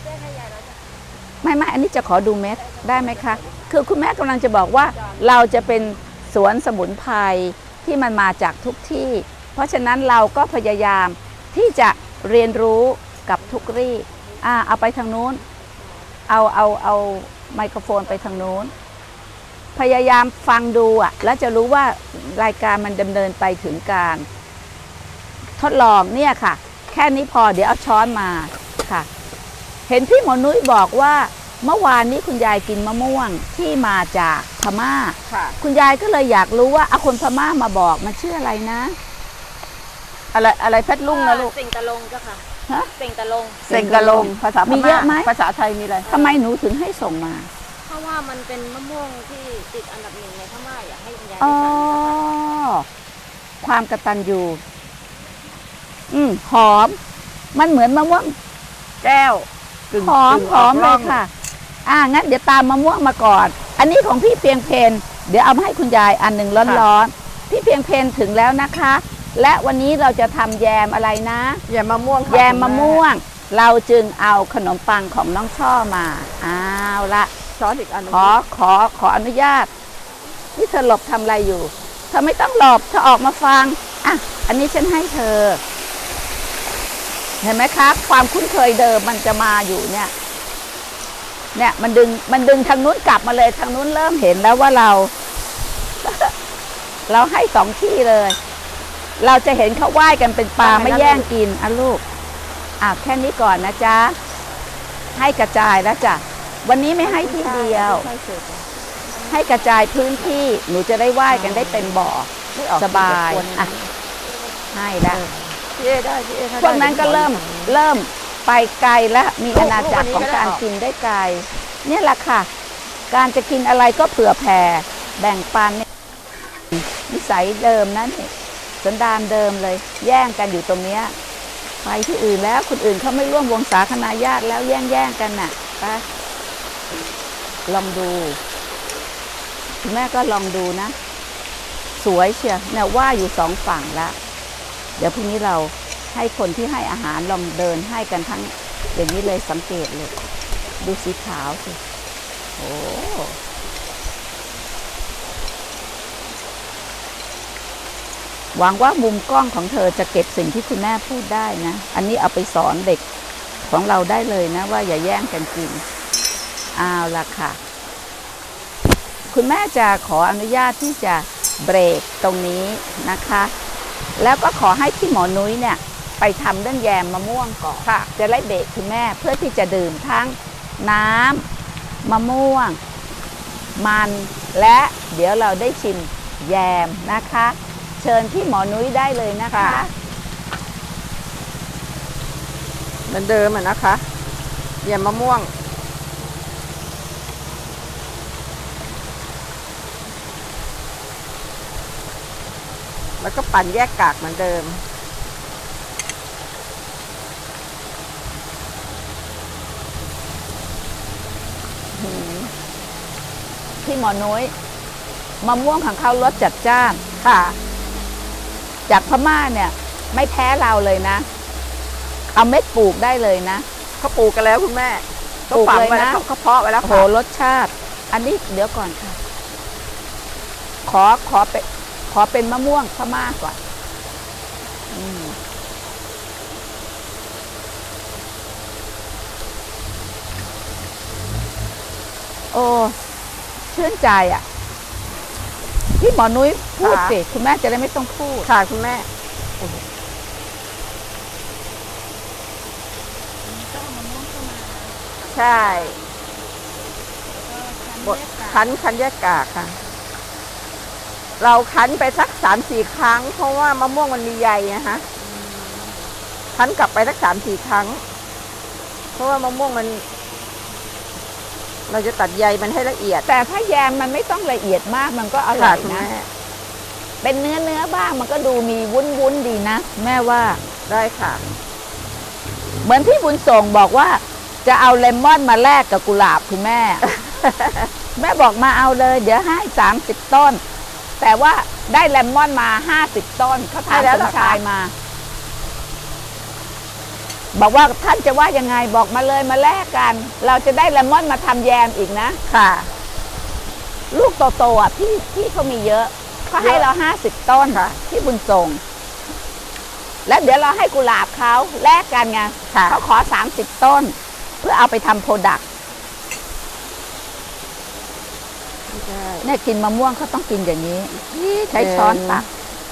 อันนี้จะขอดูเม็ดได้ไหมคะคือคุณแม่กำลังจะบอกว่าเราจะเป็นสวนสมุนไพรที่มันมาจากทุกที่เพราะฉะนั้นเราก็พยายามที่จะเรียนรู้กับทุกรี่เอาไปทางนู้นเอาไมโครโฟนไปทางนู้นพยายามฟังดูแล้วจะรู้ว่ารายการมันดำเนินไปถึงการทดลองเนี่ยค่ะแค่นี้พอเดี๋ยวเอาช้อนมาค่ะเห็นพี่หมอนุ้ยบอกว่าเมื่อวานนี้คุณยายกินมะม่วงที่มาจากพม่าคุณยายก็เลยอยากรู้ว่าเอาคนพม่ามาบอกมันชื่ออะไรนะอะไรเพชรลุ่งนะลูกเซ็งตะลงเจ้าค่ะเซ็งตะลงภาษาพม่ามีเยอะไหมภาษาไทยมีอะไรทำไมหนูถึงให้ส่งมาเพราะว่ามันเป็นมะม่วงที่ติดอันดับ1ในพม่าอยากให้คุณยายได้ทานความกตัญญูหอมมันเหมือนมะม่วงแก้วหอมเลยค่ะงั้นเดี๋ยวตามมะม่วงมาก่อนอันนี้ของพี่เพียงเพนเดี๋ยวเอามาให้คุณยายอันหนึ่งร้อนๆพี่เพียงเพนถึงแล้วนะคะและวันนี้เราจะทำแยมอะไรนะแยมมะม่วงเราจึงเอาขนมปังของน้องช่อมาเอาละช้อนอีกอันขออนุญาตนี่เธอหลบทำอะไรอยู่เธอไม่ต้องหลบเธอออกมาฟังอ่ะอันนี้ฉันให้เธอเห็นไหมคะความคุ้นเคยเดิมมันจะมาอยู่เนี่ยมันดึงทางนู้นกลับมาเลยทางนู้นเริ่มเห็นแล้วว่าเราให้สองที่เลย เราจะเห็นเขาว่ายกันเป็นปลาไม่แย่งกินอ่ะลูกแค่นี้ก่อนนะจ๊ะให้กระจายแล้วจ้ะวันนี้ไม่ให้ที่เดียวให้กระจายพื้นที่หนูจะได้ว่ายกันได้เต็มบ่อสบายอ่ะให้แล้วพวกนั้นก็เริ่มไปไกลแล้วมีอาณาจักรของการกินได้ไกลเนี่ยแหละค่ะการจะกินอะไรก็เผื่อแผ่แบ่งปันนิสัยเดิมนะนี่สันดานเดิมเลยแย่งกันอยู่ตรงเนี้ยไปที่อื่นแล้วคนอื่นเขาไม่ร่วมวงศาคณาญาติแล้วแย่งกันน่ะไปลองดูคุณแม่ก็ลองดูนะสวยเชียวเนี่ยว่าอยู่สองฝั่งแล้วเดี๋ยวพรุ่งนี้เราให้คนที่ให้อาหารลองเดินให้กันทั้งอย่างนี้เลยสังเกตเลยดูสีขาวสิโอ้หวังว่ามุมกล้องของเธอจะเก็บสิ่งที่คุณแม่พูดได้นะอันนี้เอาไปสอนเด็กของเราได้เลยนะว่าอย่าแย่งกันกินเอาล่ะค่ะคุณแม่จะขออนุญาตที่จะเบรกตรงนี้นะคะแล้วก็ขอให้พี่หมอนุ้ยเนี่ยไปทำเรื่องแยมมะม่วงก่อนค่ะจะไล่เบรกคุณแม่เพื่อที่จะดื่มทั้งน้ำมะม่วงมันและเดี๋ยวเราได้ชิมแยมนะคะเชิญพี่หมอนุ้ยได้เลยนะคะเหมือนเดิมนะคะแยมมะม่วงแล้วก็ปั่นแยกกากเหมือนเดิมพี่หมอนุ้ยมะม่วงของเขารสจัดจ้านค่ะจากพม่าเนี่ยไม่แพ้เราเลยนะเอาเม็ดปลูกได้เลยนะเขาปลูกกันแล้วคุณแม่ปลูกเลยนะเขาเพาะไว้แล้วโหรสชาติอันนี้เดี๋ยวก่อนค่ะขอเป็นมะม่วงพม่าก่อนโอ้ชื่นใจอ่ะพี่หมอนุ้ยพูดสิคุณแม่จะได้ไม่ต้องพูดค่ะคุณแม่ใช่คั้นแยกกากค่ะเราคั้นไปสัก 3-4 ครั้งเพราะว่ามะม่วงมันมีใยนะคะคั้นกลับไปสัก 3-4 ครั้งเพราะว่ามะม่วงมันเราจะตัดใยมันให้ละเอียดแต่ถ้าแยมมันไม่ต้องละเอียดมากมันก็อร่อยนะเป็นเนื้อบ้างมันก็ดูมีวุ้นดีนะแม่ว่าได้ค่ะเหมือนพี่บุญส่งบอกว่าจะเอาเลมอนมาแลกกับกุหลาบคุณแม่ แม่บอกมาเอาเลยเดี๋ยวให้30 ต้นแต่ว่าได้เลมอนมา50 ต้นเขาทำสมชายมาบอกว่าท่านจะว่ายังไงบอกมาเลยมาแลกกันเราจะได้เลมอนมาทำแยมอีกนะค่ะลูกโตๆอ่ะพี่เขามีเยอะเขาให้เรา50 ต้นที่บุญส่งแล้วเดี๋ยวเราให้กุหลาบเขาแลกกันไงเขาขอ30 ต้นเพื่อเอาไปทำโปรดักต์เนี่ยกินมะม่วงเขาต้องกินอย่างนี้ใช้ช้อนตัก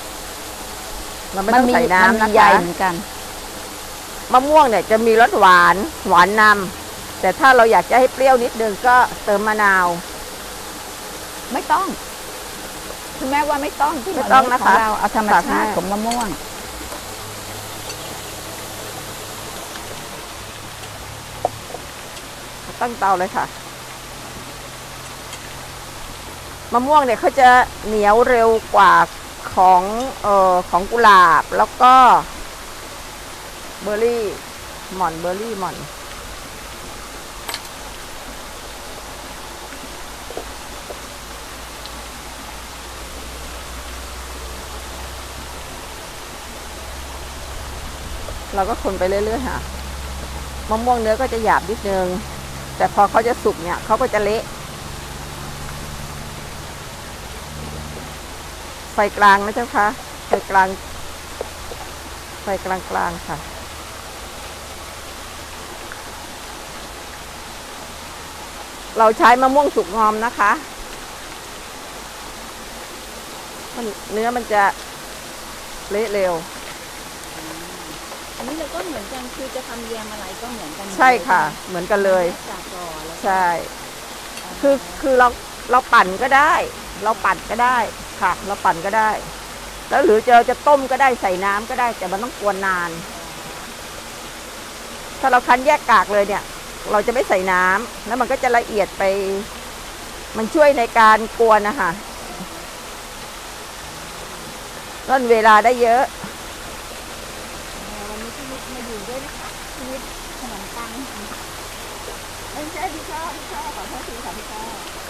มันมีน้ำมันใหญ่เหมือนกันมะม่วงเนี่ยจะมีรสหวานนำแต่ถ้าเราอยากจะให้เปรี้ยวนิดนึงก็เติมมะนาวไม่ต้องคุณแม่ว่าไม่ต้องที่ไม่ต้องนะคะเราเอาธรรมชาติของมะม่วงตั้งเตาเลยค่ะมะม่วงเนี่ยเขาจะเหนียวเร็วกว่าของกุหลาบแล้วก็เบอร์รี่หม่อนเราก็คนไปเรื่อยๆค่ะมะม่วงเนื้อก็จะหยาบนิดนึงแต่พอเขาจะสุกเนี่ยเขาก็จะเละไฟกลางนะเจ้าคะไฟกลางค่ะ เราใช้มะม่วงสุกงอมนะคะเนื้อมันจะเละเร็วอันนี้เราก็เหมือนกันคือจะทำแยมอะไรก็เหมือนกันใช่ค่ะเหมือนกันเลยใช่คือเราปั่นก็ได้เราปั่นก็ได้ค่ะเราปั่นก็ได้แล้วหรือจะต้มก็ได้ใส่น้ำก็ได้แต่มันต้องกวนนานถ้าเราคั้นแยกกากเลยเนี่ยเราจะไม่ใส่น้ำแล้วมันก็จะละเอียดไปมันช่วยในการกวนนะคะร่นเวลาได้เยอะวันนี้พี่นิดมาอยู่ด้วยนะคะพี่นิดขนมปังไม่ใช่พี่ช่อขอโทษทีค่ะพี่ช่อ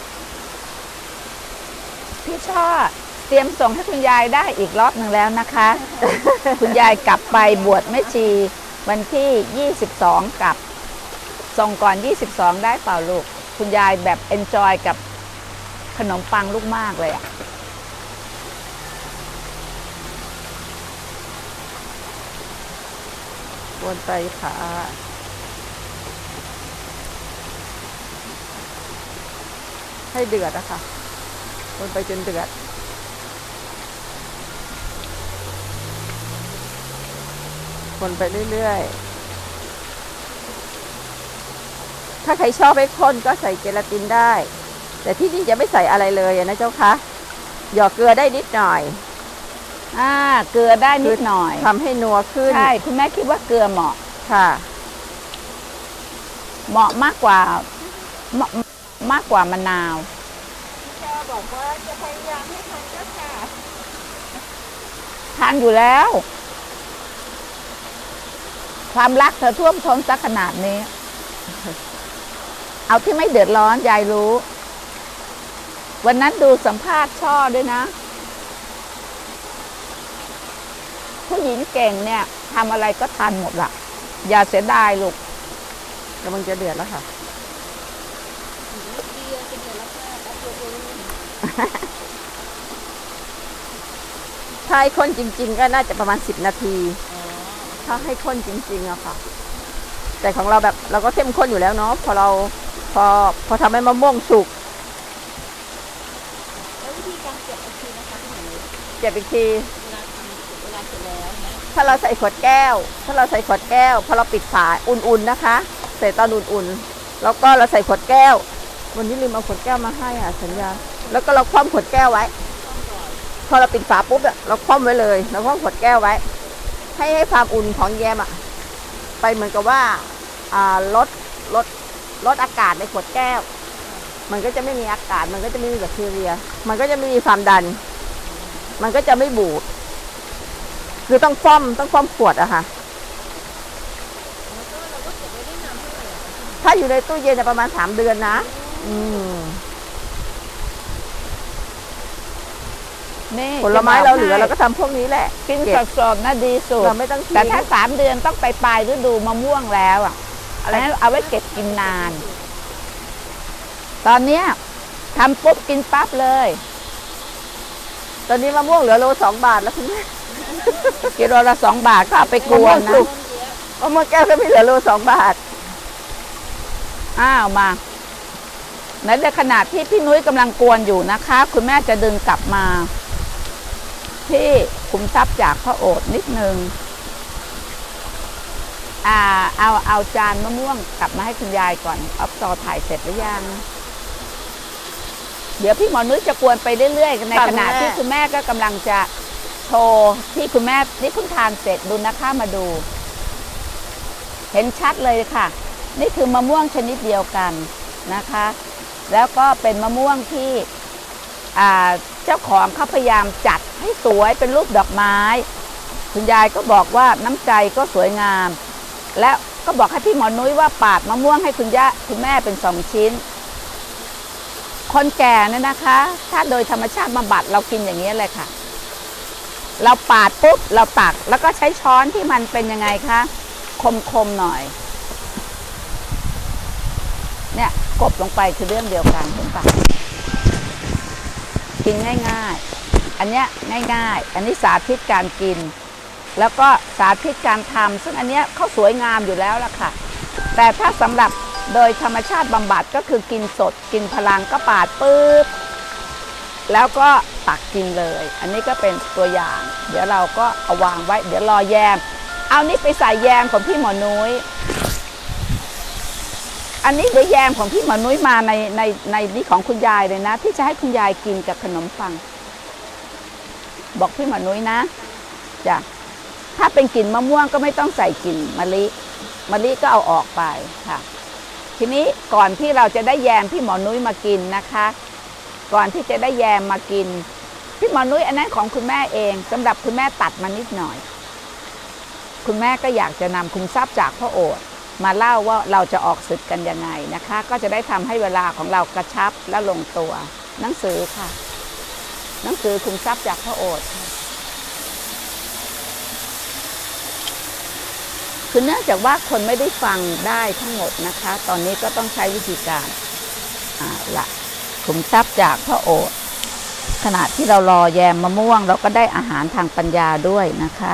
เตรียมส่งให้คุณยายได้อีกรอบหนึ่งแล้วนะคะ คุณยายกลับไปบวชแม่ชีวันที่22กลับส่งก่อน22ได้เปล่าลูกคุณยายแบบเอนจอยกับขนมปังลูกมากเลยอะวนไปค่ะให้เดือดนะคะวนไปจนเดือดวนไปเรื่อยๆถ้าใครชอบให้ข้นก็ใส่เจลาตินได้แต่ที่นี่จะไม่ใส่อะไรเลยนะเจ้าคะหยอกเกลือได้นิดหน่อยเกลือได้นิดหน่อยทำให้นัวขึ้นใช่คุณแม่คิดว่าเกลือเหมาะค่ะเหมาะมากกว่ามะนาวจะบอกว่าจะพยายามให้ทันก็ค่ะทานอยู่แล้วความรักเธอท่วมท้นซะขนาดนี้เอาที่ไม่เดือดร้อนยายรู้วันนั้นดูสัมภาษณ์ช่อด้วยนะผู้หญิงเก่งเนี่ยทำอะไรก็ทันหมดละอย่าเสียดายลูกกำลังจะเดือดแล้วค่ะถ้าให้ข้นจริงๆก็น่าจะประมาณ10 นาทีถ้าให้ข้นจริงๆอะค่ะแต่ของเราแบบเราก็เข้มข้นอยู่แล้วเนาะพอทำให้มะม่วงสุกแล้ววิธีการเก็บอีกทีนะคะพี่หนูเก็บอีกทีเวลาเสร็จแล้วถ้าเราใส่ขวดแก้วพอเราปิดฝาอุ่นๆนะคะใส่ตอนอุ่นๆแล้วก็เราใส่ขวดแก้ววันนี้ลืมเอาขวดแก้วมาให้สัญญาแล้วก็เราคว่ำขวดแก้วไว้พอเราปิดฝาปุ๊บเราคว่ำไว้เลยเราคว่ำขวดแก้วไว้ให้ความอุ่นของแยมไปเหมือนกับว่าลดอากาศในขวดแก้วมันก็จะไม่มีอากาศมันก็จะไม่มีแบคทีเรียมันก็จะไม่มีความดันมันก็จะไม่บูดคือต้องฟ่อมขวดอะค่ะถ้าอยู่ในตู้เย็นประมาณ3 เดือนนะผลไม้เราเหลือเราก็ทำพวกนี้แหละกินสดๆน่าดีสุดเราไม่ต้องแต่ถ้า3 เดือนต้องไปปลายฤดูมะม่วงแล้วอ่ะแล้วเอาไว้เก็บกินนานตอนเนี้ยทำปุ๊บกินปั๊บเลยตอนนี้มะม่วงเหลือโล2 บาทแล้วคุณแม่กิโลละ2 บาทก็เอาไปกวนนะมะม่วงแก้วก็ไม่เหลือโล2 บาทมาในขณะที่พี่นุ้ยกำลังกวนอยู่นะคะคุณแม่จะดึงกลับมาที่ขุมทรัพย์จากพระโอษฐ์นิดนึงเอาจานมะม่วงกลับมาให้คุณยายก่อนเอาต่อถ่ายเสร็จหรือยังเดี๋ยวพี่หมอนุ้ยจะกวนไปเรื่อยๆในขณะที่คุณแม่ก็กำลังจะโชว์ที่คุณแม่นี่เพิ่งทานเสร็จดูนะคะมาดูเห็นชัดเลยค่ะนี่คือมะม่วงชนิดเดียวกันนะคะแล้วก็เป็นมะม่วงที่เจ้าของเขาพยายามจัดให้สวยเป็นรูปดอกไม้คุณยายก็บอกว่าน้ำใจก็สวยงามและก็บอกให้พี่หมอนุ้ยว่าปาดมะม่วงให้คุณแม่เป็น2 ชิ้นคนแก่เนี่ยนะคะถ้าโดยธรรมชาติบำบัดเรากินอย่างนี้เลยค่ะเราปาดปุ๊บเราตักแล้วก็ใช้ช้อนที่มันเป็นยังไงคะคมๆหน่อยเนี่ยกบลงไปคือเรื่องเดียวกันเห็นปะกินง่ายๆอันเนี้ยง่ายๆอันนี้สาธิตการกินแล้วก็สาธิตการทำซึ่งอันเนี้ยเขาสวยงามอยู่แล้วล่ะค่ะแต่ถ้าสำหรับโดยธรรมชาติบำบัดก็คือกินสดกินพลังก็ปาดปุ๊บแล้วก็ตักกินเลยอันนี้ก็เป็นตัวอย่างเดี๋ยวเราก็เอาวางไว้เดี๋ยวรอแยมเอานี่ไปใส่แยมของพี่หมอนุ้ยอันนี้เดี๋ยวแยมของพี่หมอนุ้ยมาในนี้ของคุณยายเลยนะที่จะให้คุณยายกินกับขนมปังบอกพี่หมอนุ้ยนะจ้ะถ้าเป็นกลิ่นมะม่วงก็ไม่ต้องใส่กลิ่นมะลิก็เอาออกไปค่ะทีนี้ก่อนที่เราจะได้แยมพี่หมอนุ้ยมากินนะคะก่อนที่จะได้แยมมากินพี่หมอนุ้ยอันนั้นของคุณแม่เองสำหรับคุณแม่ตัดมานิดหน่อยคุณแม่ก็อยากจะนำคุมทรัพย์จากพระโอษฐ์มาเล่าว่าเราจะออกศึกกันยังไงนะคะก็จะได้ทำให้เวลาของเรากระชับและลงตัวหนังสือค่ะหนังสือคุมทรัพย์จากพระโอษฐ์คือเนื่องจากว่าคนไม่ได้ฟังได้ทั้งหมดนะคะตอนนี้ก็ต้องใช้วิธีการละคุมทรัพย์จากพระโอษฐ์ขณะที่เรารอแยมมะม่วงเราก็ได้อาหารทางปัญญาด้วยนะคะ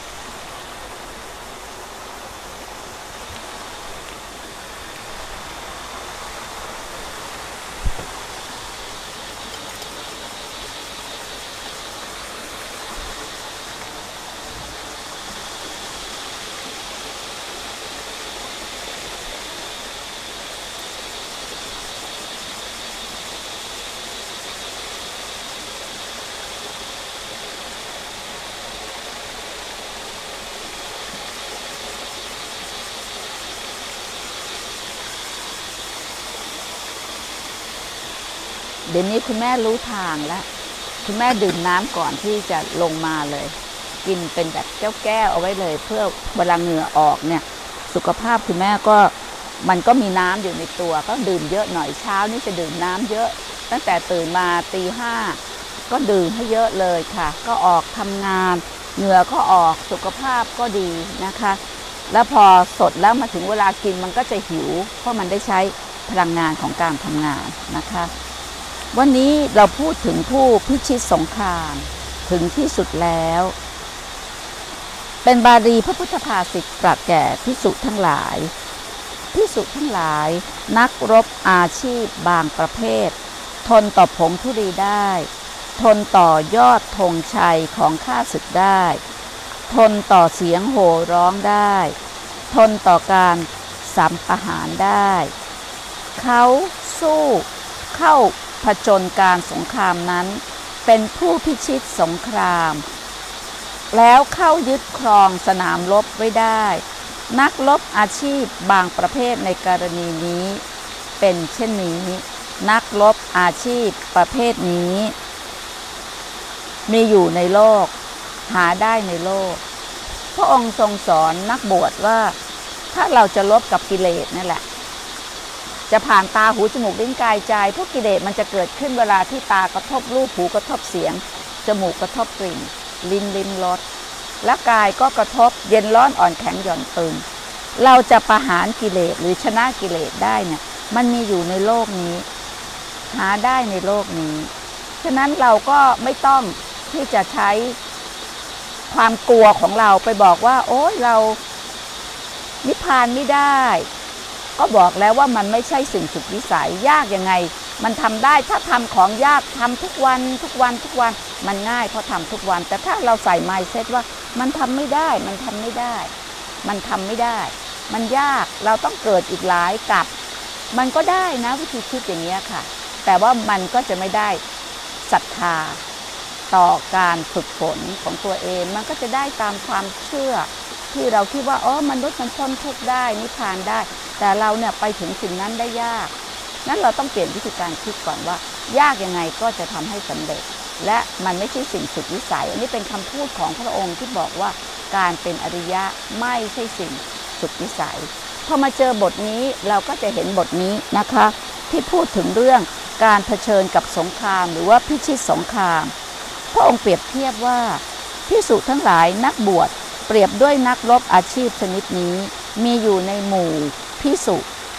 เดี๋ยวนี้คุณแม่รู้ทางแล้วคุณแม่ดื่มน้ำก่อนที่จะลงมาเลยกินเป็นแบบแก้วเอาไว้เลยเพื่อเวลาเหงื่อออกเนี่ยสุขภาพคุณแม่ก็มันก็มีน้ำอยู่ในตัวก็ดื่มเยอะหน่อยเช้านี่จะดื่มน้ำเยอะตั้งแต่ตื่นมาตี5ก็ดื่มให้เยอะเลยค่ะก็ออกทำงานเหงื่อก็ออกสุขภาพก็ดีนะคะแล้วพอสดแล้วมาถึงเวลากินมันก็จะหิวเพราะมันได้ใช้พลังงานของการทำงานนะคะวันนี้เราพูดถึงผู้พิชิตสงครามถึงที่สุดแล้วเป็นบาลีพระพุทธภาษิตตรัสแก่ภิกษุทั้งหลายภิกษุทั้งหลายนักรบอาชีพบางประเภททนต่อผงธุรีได้ทนต่อยอดธงชัยของข้าศึกได้ทนต่อเสียงโห่ร้องได้ทนต่อการสัมปหารได้เขาสู้เข้าผจญการสงครามนั้นเป็นผู้พิชิตสงครามแล้วเข้ายึดครองสนามรบไว้ได้นักรบอาชีพบางประเภทในกรณีนี้เป็นเช่นนี้นักรบอาชีพประเภทนี้มีอยู่ในโลกหาได้ในโลกพระองค์ทรงสอนนักบวชว่าถ้าเราจะลบกับกิเลสนั่นแหละจะผ่านตาหูจมูกลิ้นกายใจพวกกิเลสมันจะเกิดขึ้นเวลาที่ตากระทบรูปหูกระทบเสียงจมูกกระทบกลิ่นลิ้นลิ้มรสและกายก็กระทบเย็นร้อนอ่อนแข็งหย่อนตึงเราจะประหารกิเลสหรือชนะกิเลสได้เนี่ยมันมีอยู่ในโลกนี้หาได้ในโลกนี้ฉะนั้นเราก็ไม่ต้องที่จะใช้ความกลัวของเราไปบอกว่าโอ๊ยเรานิพพานไม่ได้ก็บอกแล้วว่ามันไม่ใช่สิ่งสุดวิสัยยากยังไงมันทำได้ถ้าทำของยากทำทุกวันมันง่ายเพราะทำทุกวันแต่ถ้าเราใส่ mindset ว่ามันทำไม่ได้มันทำไม่ได้มันยากเราต้องเกิดอีกหลายกับมันก็ได้นะวิธีคิดอย่างนี้ค่ะแต่ว่ามันก็จะไม่ได้ศรัทธาต่อการฝึกฝนของตัวเองมันก็จะได้ตามความเชื่อที่เราคิดว่ามนุษย์มันพ้นทุกข์ได้นิพพานได้แต่เราเนี่ยไปถึงสิ่งนั้นได้ยากนั้นเราต้องเปลี่ยนวิธีการคิดก่อนว่ายากยังไงก็จะทำให้สำเร็จและมันไม่ใช่สิ่งสุดวิสัยอันนี้เป็นคำพูดของพระองค์ที่บอกว่าการเป็นอริยะไม่ใช่สิ่งสุดวิสัยพอมาเจอบทนี้เราก็จะเห็นบทนี้นะคะที่พูดถึงเรื่องการเผชิญกับสงครามหรือว่าพิชิตสงครามพระองค์เปรียบเทียบว่าภิกษุทั้งหลายนักบวชเปรียบด้วยนักรบอาชีพชนิดนี้มีอยู่ในหมู่ภิกษุ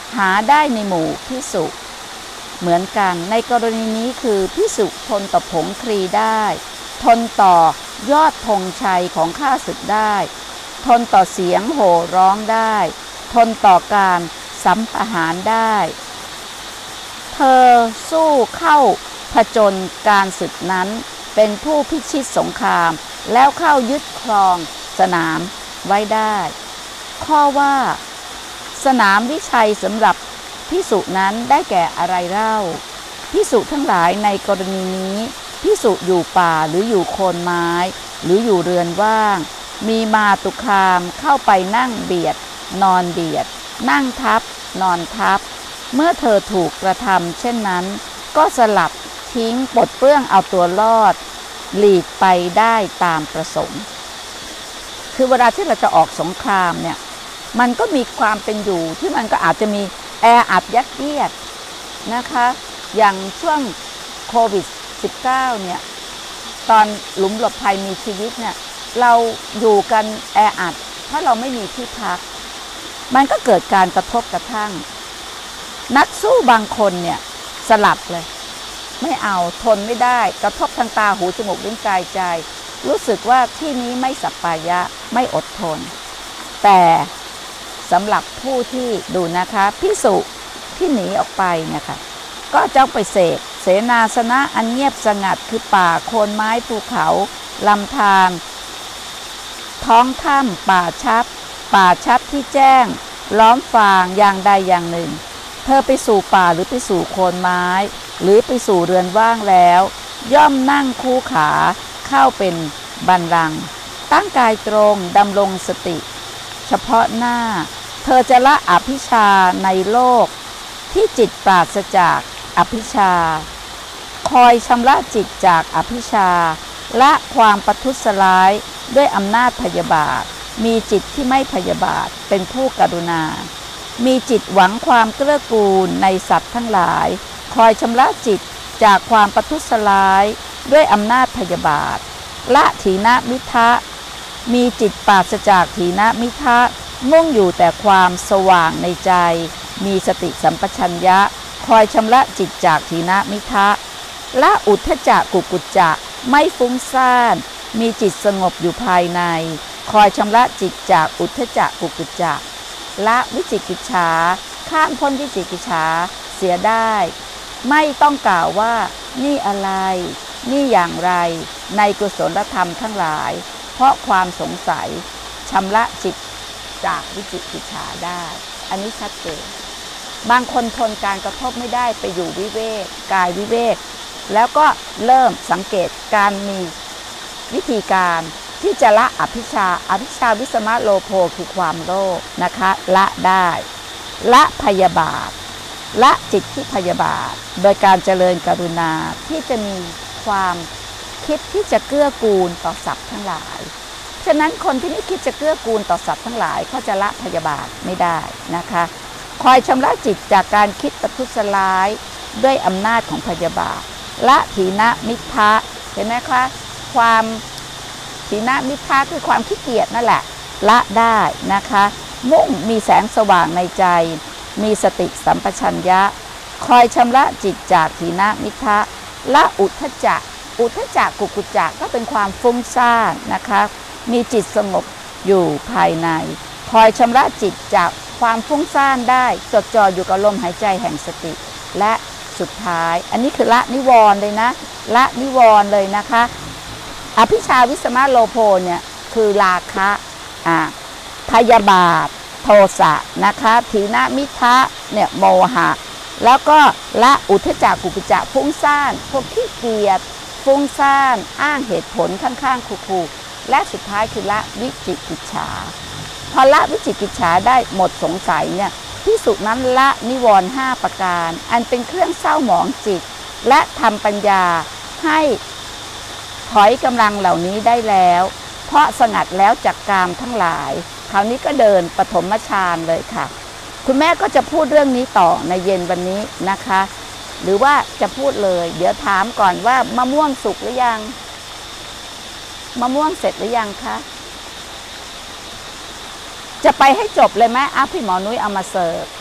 หาได้ในหมู่ภิกษุเหมือนกันในกรณีนี้คือภิกษุทนต่อผงครีได้ทนต่อยอดธงชัยของข้าศึกได้ทนต่อเสียงโห่ร้องได้ทนต่อการสัมปหารได้เธอสู้เข้าผจญการศึกนั้นเป็นผู้พิชิตสงครามแล้วเข้ายึดครองสนามไว้ได้ข้อว่าสนามวิชัยสำหรับภิกษุนั้นได้แก่อะไรเล่าภิกษุทั้งหลายในกรณีนี้ภิกษุอยู่ป่าหรืออยู่โคนไม้หรืออยู่เรือนว่างมีมาตุคามเข้าไปนั่งเบียดนอนเบียดนั่งทับนอนทับเมื่อเธอถูกกระทำเช่นนั้นก็สลับทิ้งปลดเปลื้องเอาตัวรอดหลีกไปได้ตามประสงค์คือเวลาที่เราจะออกสงครามเนี่ยมันก็มีความเป็นอยู่ที่มันก็อาจจะมีแออัดยัดเยียดนะคะอย่างช่วงโควิด -19 เนี่ยตอนหลุมหลบภัยมีชีวิตเนี่ยเราอยู่กันแออัดเพราะเราไม่มีที่พักมันก็เกิดการกระทบกระทั่งนักสู้บางคนเนี่ยสลับเลยไม่เอาทนไม่ได้กระทบทางตาหูจมูกลิ้นกายใจรู้สึกว่าที่นี้ไม่สัปปายะไม่อดทนแต่สำหรับผู้ที่ดูนะคะภิกษุที่หนีออกไปเนี่ยค่ะก็จะไปเสนาสนะอันเงียบสงัดคือป่าโคนไม้ภูเขาลำธารท้องถ้ำป่าชับที่แจ้งล้อมฟางอย่างใดอย่างหนึ่งเธอไปสู่ป่าหรือไปสู่โคนไม้หรือไปสู่เรือนว่างแล้วย่อมนั่งคู่ขาเข้าเป็นบัลลังก์ตั้งกายตรงดำรงสติเฉพาะหน้าเธอจะละอภิชาในโลกที่จิตปราศจากอภิชาคอยชำระจิตจากอภิชาละความประทุษร้ายด้วยอำนาจพยาบาทมีจิตที่ไม่พยาบาทเป็นผู้กรุณามีจิตหวังความเกื้อกูลในสัตว์ทั้งหลายคอยชำระจิตจากความประทุษร้ายด้วยอำนาจพยาบาทละถีนมิทะมีจิตปราศจากถีนมิทะมุ่งอยู่แต่ความสว่างในใจมีสติสัมปชัญญะคอยชำระจิตจากถีนมิทะละอุทธัจจะกุกุจจะไม่ฟุ้งซ่านมีจิตสงบอยู่ภายในคอยชำระจิตจากอุทธัจจะกุกุจจะละวิจิกิจฉาข้ามพ้นวิจิกิจฉาเสียได้ไม่ต้องกล่าวว่านี่อะไรนี่อย่างไรในกุศลธรรมทั้งหลายเพราะความสงสัยชำระจิตจากวิจิกิจฉาได้อันนี้ชัดเจนบางคนทนการกระทบไม่ได้ไปอยู่วิเวกกายวิเวกแล้วก็เริ่มสังเกตการมีวิธีการที่จะละอภิชาวิสมะโลโภคือความโลภนะคะละได้ละพยาบาทละจิตที่พยาบาทโดยการเจริญกรุณาที่จะมีความคิดที่จะเกื้อกูลต่อสัตว์ทั้งหลายฉะนั้นคนที่ไม่คิดจะเกื้อกูลต่อสัตว์ทั้งหลายเขาจะละพยาบาทไม่ได้นะคะคอยชำระจิตจากการคิดประทุษร้ายด้วยอำนาจของพยาบาทละถีนมิทะเห็นไหมคะความถีนมิทะคือความขี้เกียจนั่นแหละละได้นะคะมุ่งมีแสงสว่างในใจมีสติสัมปชัญญะคอยชำระจิตจากถีนมิทะละอุทธัจจะกุกุจจะก็เป็นความฟุ้งซ่านนะคะมีจิตสงบอยู่ภายในคอยชำระจิตจากความฟุ้งซ่านได้จดจ่ออยู่กับลมหายใจแห่งสติและสุดท้ายอันนี้คือละนิวรณ์เลยนะละนิวรณ์เลยนะคะอภิชาวิสมะโลโภเนี่ยคือราคะพยาบาทโทสะนะคะถีนมิทะเนี่ยโมหะแล้วก็ละอุทธัจจะกุกุจจะฟุ้งซ่านพวกขี้เกียจฟุ้งซ่านอ้างเหตุผลข้างๆคูๆและสุดท้ายคือละวิจิกิจฉาพอละวิจิกิจฉาได้หมดสงสัยเนี่ยภิกษุนั้นละนิวรณ์5ประการอันเป็นเครื่องเศร้าหมองจิตและทำปัญญาให้ถอยกำลังเหล่านี้ได้แล้วเพราะสงัดแล้วจากกามทั้งหลายคราวนี้ก็เดินปฐมฌานเลยค่ะคุณแม่ก็จะพูดเรื่องนี้ต่อในเย็นวันนี้นะคะหรือว่าจะพูดเลยเดี๋ยวถามก่อนว่ามะม่วงสุกหรือยังมะม่วงเสร็จหรือยังคะจะไปให้จบเลยไหมพี่หมอนุ้ยเอามาเสิร์ฟ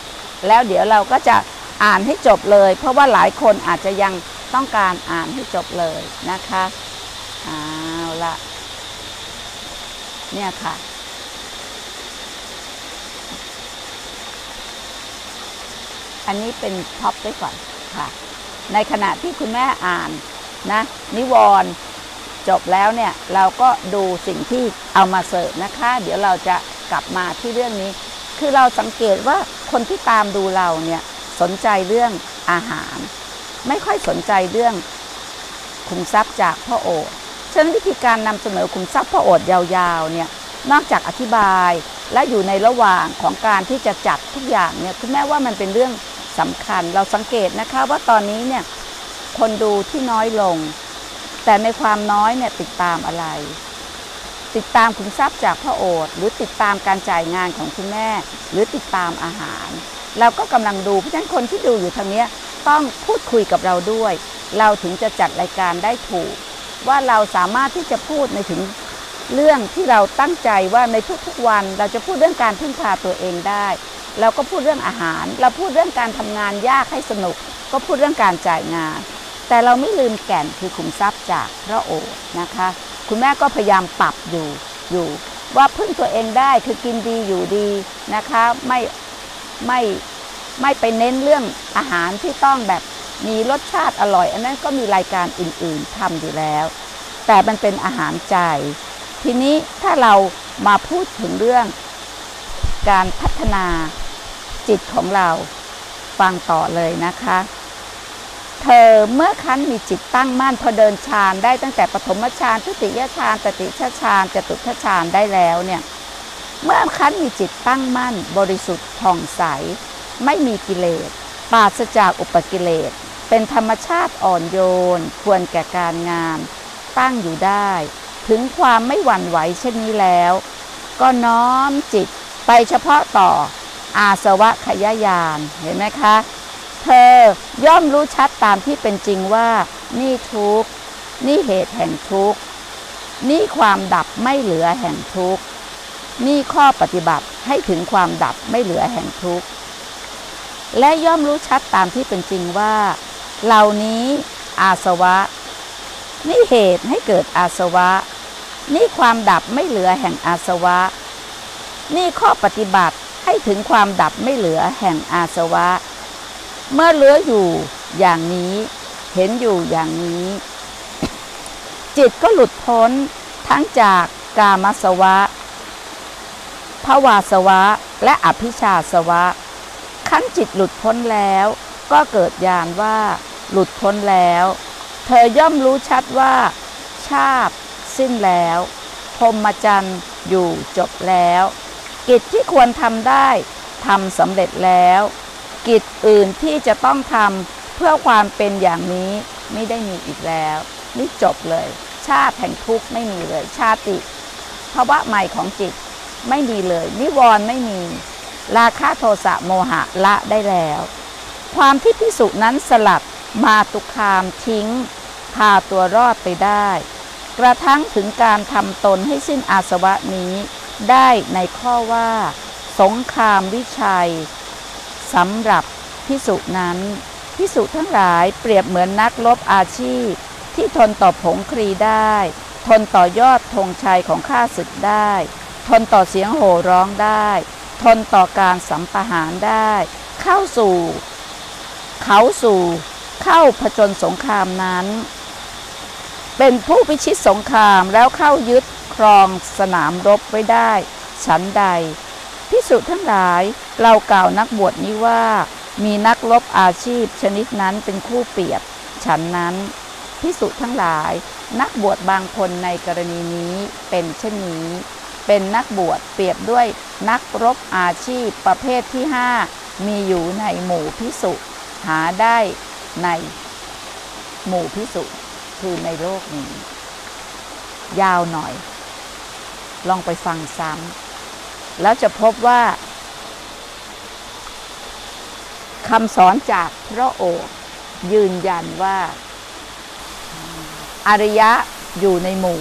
แล้วเดี๋ยวเราก็จะอ่านให้จบเลยเพราะว่าหลายคนอาจจะยังต้องการอ่านให้จบเลยนะคะเอาละเนี่ยค่ะอันนี้เป็นท็อปไว้ก่อนค่ะในขณะที่คุณแม่อ่านนะนิวรณ์จบแล้วเนี่ยเราก็ดูสิ่งที่เอามาเสิร์ฟนะคะเดี๋ยวเราจะกลับมาที่เรื่องนี้คือเราสังเกตว่าคนที่ตามดูเราเนี่ยสนใจเรื่องอาหารไม่ค่อยสนใจเรื่องขุมทรัพย์จากพระโอษฐ์ฉะนั้นวิธีการนำเสนอขุมทรัพย์พระโอษฐ์ยาวๆเนี่ยนอกจากอธิบายและอยู่ในระหว่างของการที่จะจัดทุกอย่างเนี่ยคุณแม่ว่ามันเป็นเรื่องสำคัญเราสังเกตนะคะว่าตอนนี้เนี่ยคนดูที่น้อยลงแต่ในความน้อยเนี่ยติดตามอะไรติดตามขุมทรัพย์จากพระโอษฐ์หรือติดตามการจ่ายงานของคุณแม่หรือติดตามอาหารเราก็กำลังดูเพราะฉะนั้นคนที่ดูอยู่ทางนี้ต้องพูดคุยกับเราด้วยเราถึงจะจัดรายการได้ถูกว่าเราสามารถที่จะพูดในถึงเรื่องที่เราตั้งใจว่าในทุกๆวันเราจะพูดเรื่องการพึ่งพาตัวเองได้เราก็พูดเรื่องอาหารเราพูดเรื่องการทำงานยากให้สนุกก็พูดเรื่องการจ่ายงานแต่เราไม่ลืมแก่นคือขุมทรัพย์จากพระโอษฐ์นะคะคุณแม่ก็พยายามปรับอยู่ว่าพึ่งตัวเองได้คือกินดีอยู่ดีนะคะไม่ไปเน้นเรื่องอาหารที่ต้องแบบมีรสชาติอร่อยอันนั้นก็มีรายการอื่นๆทำอยู่แล้วแต่มันเป็นอาหารใจทีนี้ถ้าเรามาพูดถึงเรื่องการพัฒนาจิตของเราฟังต่อเลยนะคะเธอเมื่อครั้นมีจิตตั้งมั่นพอเดินฌานได้ตั้งแต่ปฐมฌานทุติยฌานตติยฌานจตุตฌานได้แล้วเนี่ยเมื่อครั้นมีจิตตั้งมั่นบริสุทธิ์ผ่องใสไม่มีกิเลสปราศจากอุปกิเลสเป็นธรรมชาติอ่อนโยนควรแก่การงานตั้งอยู่ได้ถึงความไม่หวั่นไหวเช่นนี้แล้วก็น้อมจิตไปเฉพาะต่ออาสวะขยายานเห็นไหมคะเธอย่อมรู้ชัดตามที่เป็นจริงว่านี่ทุกข์นี่เหตุแห่งทุกข์นี่ความดับไม่เหลือแห่งทุกข์นี่ข้อปฏิบัติให้ถึงความดับไม่เหลือแห่งทุกข์และย่อมรู้ชัดตามที่เป็นจริงว่าเหล่านี้อาสวะนี่เหตุให้เกิดอาสวะนี่ความดับไม่เหลือแห่งอาสวะนี่ข้อปฏิบัติให้ถึงความดับไม่เหลือแห่งอาสวะเมื่อเหลืออยู่อย่างนี้เห็นอยู่อย่างนี้จิตก็หลุดพ้นทั้งจากกามสวะภวาสวะและอภิชาสวะขั้นจิตหลุดพ้นแล้วก็เกิดญาณว่าหลุดพ้นแล้วเธอย่อมรู้ชัดว่าชาติสิ้นแล้วพรหมจรรย์อยู่จบแล้วกิจที่ควรทำได้ทำสำเร็จแล้วกิจอื่นที่จะต้องทำเพื่อความเป็นอย่างนี้ไม่ได้มีอีกแล้วนี่จบเลยชาติแห่งทุกข์ไม่มีเลยชาติภาวะใหม่ของจิตไม่มีเลยนิวรณ์ไม่มีราคะโทสะโมหะละได้แล้วความที่ภิกษุนั้นสลัดมาตุคามทิ้งพาตัวรอดไปได้กระทั่งถึงการทำตนให้สิ้นอาสวะนี้ได้ในข้อว่าสงครามวิชัยสำหรับภิกษุนั้นภิกษุทั้งหลายเปรียบเหมือนนักรบอาชีพที่ทนต่อผงครีได้ทนต่อยอดธงชัยของข้าศึกได้ทนต่อเสียงโห่ร้องได้ทนต่อการสัมปหารได้เข้าผจญสงครามนั้นเป็นผู้พิชิตสงครามแล้วเข้ายึดครองสนามรบไว้ได้ฉันใดภิกษุทั้งหลายเรากล่าวนักบวชนี้ว่ามีนักรบอาชีพชนิดนั้นเป็นคู่เปรียบฉันนั้นภิกษุทั้งหลายนักบวชบางคนในกรณีนี้เป็นเช่นนี้เป็นนักบวชเปรียบด้วยนักรบอาชีพประเภทที่5มีอยู่ในหมู่ภิกษุหาได้ในหมู่ภิกษุคือในโลกนี้ยาวหน่อยลองไปฟังซ้ำแล้วจะพบว่าคำสอนจากพระโอษฐ์ยืนยันว่าอริยะอยู่ในหมู่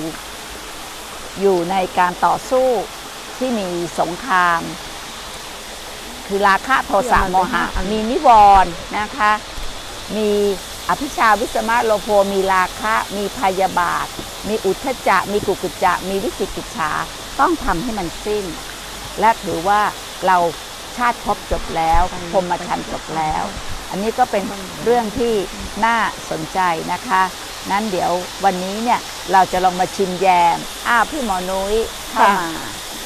อยู่ในการต่อสู้ที่มีสงครามคือราคะโทสะโมหะมีนิวรณ์นะคะมีอภิชาวิสมะโลโภมีราคะมีพยาบาทมีอุทธัจจะมีกุกุจจะมีวิจิกิจฉาต้องทำให้มันสิ้นและถือว่าเราชาติภพจบแล้วพรหมจรรย์จบแล้วอันนี้ก็เป็นเรื่องที่น่าสนใจนะคะนั้นเดี๋ยววันนี้เนี่ยเราจะลองมาชิมแยมพี่หมอนุ้ยเข้ามา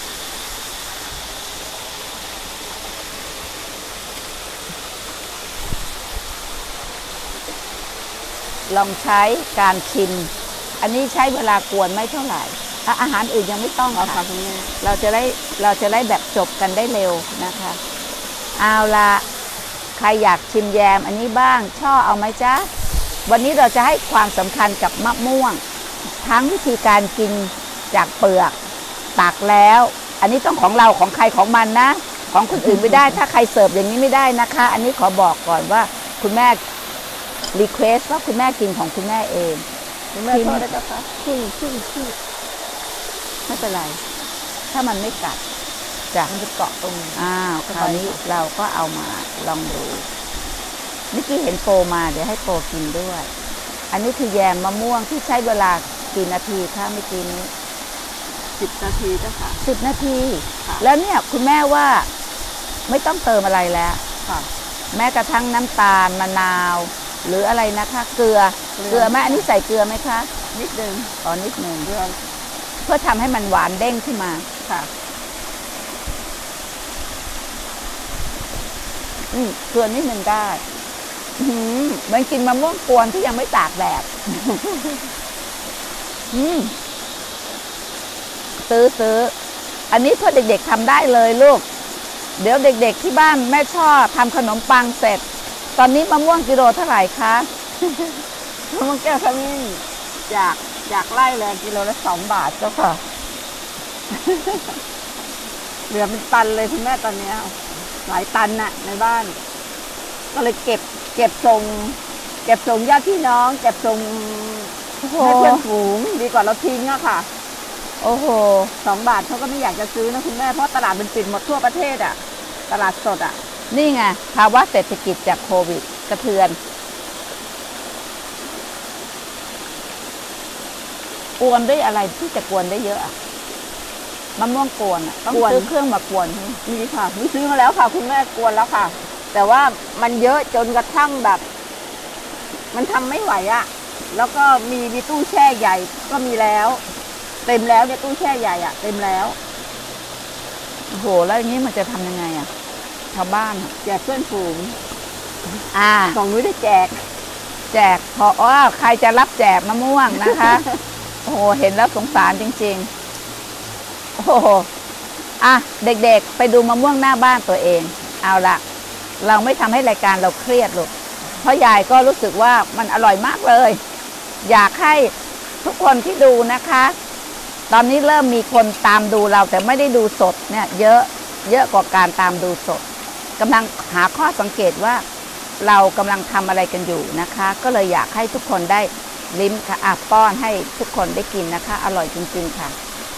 ลองใช้การชิมอันนี้ใช้เวลากวนไม่เท่าไหร่อาหารอื่นยังไม่ต้องค่ะเราจะได้แบบจบกันได้เร็วนะคะเอาละใครอยากชิมแยมอันนี้บ้างช่อเอาไหมจ๊ะวันนี้เราจะให้ความสำคัญกับมะม่วงทั้งวิธีการกินจากเปลือกตักแล้วอันนี้ต้องของเราของใครของมันนะของคนอื่นไม่ได้ถ้าใครเสิร์ฟอย่างนี้ไม่ได้นะคะอันนี้ขอบอกก่อนว่าคุณแม่รีเควสว่าคุณแม่กินของคุณแม่เองคุณแม่ทอดได้ปะขึ้นไม่เป็นไรถ้ามันไม่กัดมันจะเกาะตรงคราวนี้เราก็เอามาลองดูเมื่อกี้เห็นโปรมาเดี๋ยวให้โปรกินด้วยอันนี้คือแยมมะม่วงที่ใช้เวลากี่นาทีคะเมื่อกี้นี้ 10 นาทีจ้ะค่ะ 10 นาทีแล้วเนี่ยคุณแม่ว่าไม่ต้องเติมอะไรแล้วแม้กระทั่งน้ำตาลมะนาวหรืออะไรนะคะเกลือแม่อันนี้ใส่เกลือไหมคะนิดนึงนิดนึงเพื่อทำให้มันหวานเด้งขึ้นมาค่ะเกลือนิดนึงได้เหมือนกินมะม่วงกวนที่ยังไม่ตากแดดซื้ออันนี้เพื่อเด็กๆทำได้เลยลูกเดี๋ยวเด็กๆที่บ้านแม่ชอบทำขนมปังเสร็จตอนนี้มะม่วงกิโลเท่าไหร่คะมะม่วงแก้วขมิ้นจากไร่เลยกิโลละ2 บาทเจ้าค่ะเหลือเป็นตันเลยคุณแม่ตอนนี้หลายตันน่ะในบ้านก็เลยเก็บส่งญาติพี่น้องเก็บส่งให้เพื่อนฝูงดีกว่าเราทิ้งอะค่ะโอ้โห 2 บาทเขาก็ไม่อยากจะซื้อนะคุณแม่เพราะตลาดมันปิดหมดทั่วประเทศอะตลาดสดอะนี่ไงภาวะเศรษฐกิจจากโควิดกระเทือนกวนด้วยอะไรที่จะกวนได้เยอะมะม่วงกวนต้องซื้อเครื่องมากวนมีค่ะมีซื้อมาแล้วค่ะคุณแม่กวนแล้วค่ะแต่ว่ามันเยอะจนกระทั่งแบบมันทำไม่ไหวอะแล้วก็มีตู้แช่ใหญ่ก็มีแล้วเต็มแล้วเนี่ยตู้แช่ใหญ่อะเต็มแล้วโอ้โหแล้วอย่างนี้มันจะทำยังไงอะชาวบ้านแจกเพื่อนฝูงของนุ้ยได้แจกพอใครจะรับแจกมะม่วงนะคะโอ้โหเห็นแล้วสงสารจริงๆโอ้โหเด็กๆไปดูมะม่วงหน้าบ้านตัวเองเอาละเราไม่ทำให้รายการเราเครียดหรอกเพราะยายก็รู้สึกว่ามันอร่อยมากเลยอยากให้ทุกคนที่ดูนะคะตอนนี้เริ่มมีคนตามดูเราแต่ไม่ได้ดูสดเนี่ยเยอะกว่าการตามดูสดกำลังหาข้อสังเกตว่าเรากำลังทำอะไรกันอยู่นะคะก็เลยอยากให้ทุกคนได้ลิ้มค่ะป้อนให้ทุกคนได้กินนะคะอร่อยจริงๆค่ะ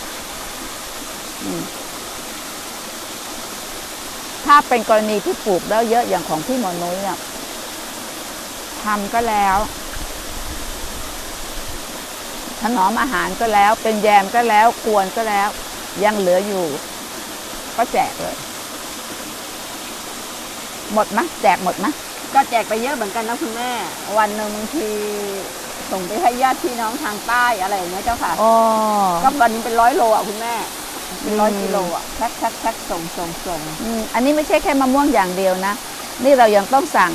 ถ้าเป็นกรณีที่ปลูกแล้วเยอะอย่างของพี่หมอนุ้ยเนี่ยทำก็แล้วถนอมอาหารก็แล้วเป็นแยมก็แล้วกวนก็แล้วยังเหลืออยู่ก็แจกเลยหมดไหมแจกหมดไหมก็แจกไปเยอะเหมือนกันนะคุณแม่วันหนึ่งบางทีส่งไปให้ญาติพี่น้องทางใต้อะไรอย่างเงี้ยเจ้าค่ะก็วันนี้เป็น100 โลอ่ะคุณแม่เป็น100 กิโลอ่ะแพ็คส่งอันนี้ไม่ใช่แค่มะม่วงอย่างเดียวนะนี่เรายังต้องสั่ง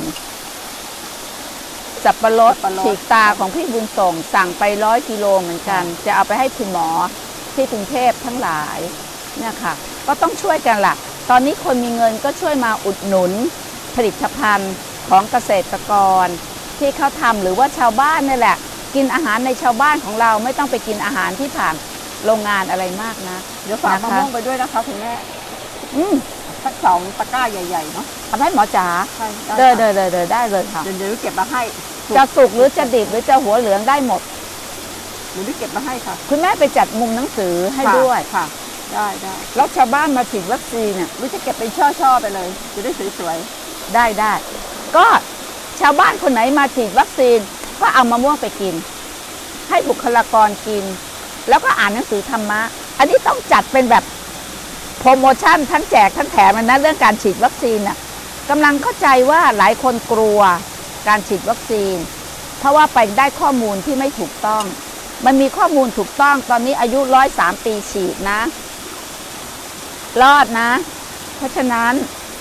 สับปะรดฉีกตาของพี่บุญส่งสั่งไป100 กิโลเหมือนกันจะเอาไปให้คุณหมอที่กรุงเทพทั้งหลายเนี่ยค่ะก็ต้องช่วยกันล่ะตอนนี้คนมีเงินก็ช่วยมาอุดหนุนผลิตภัณฑ์ของเกษตรกรที่เขาทำหรือว่าชาวบ้านนี่แหละกินอาหารในชาวบ้านของเราไม่ต้องไปกินอาหารที่ผ่านโรงงานอะไรมากนะเดี๋ยวฝากมะม่วงไปด้วยนะคะคุณแม่สัก2 ตะกร้าใหญ่ๆเนาะทำให้หมอจ๋าเดินได้เลยค่ะเดี๋ยวเก็บมาให้จะสุกหรือจะดิบหรือจะหัวเหลืองได้หมดเดี๋ยวเก็บมาให้ค่ะคุณแม่ไปจัดมุมหนังสือให้ด้วยค่ะได้แล้วชาวบ้านมาฉีดวัคซีนเนี่ยวิจะเก็บเป็นช่อๆไปเลยจะได้สวยได้ก็ชาวบ้านคนไหนมาฉีดวัคซีนก็เอามะม่วงไปกิน ให้บุคลากรกิน แล้วก็อ่านหนังสือธรรมะอันนี้ต้องจัดเป็นแบบโปรโมชั่นทั้งแจกทั้งแถมนะเรื่องการฉีดวัคซีนน่ะกำลังเข้าใจว่าหลายคนกลัวการฉีดวัคซีนเพราะว่าไปได้ข้อมูลที่ไม่ถูกต้องมันมีข้อมูลถูกต้องตอนนี้อายุ103 ปีฉีดนะรอดนะ เพราะฉะนั้น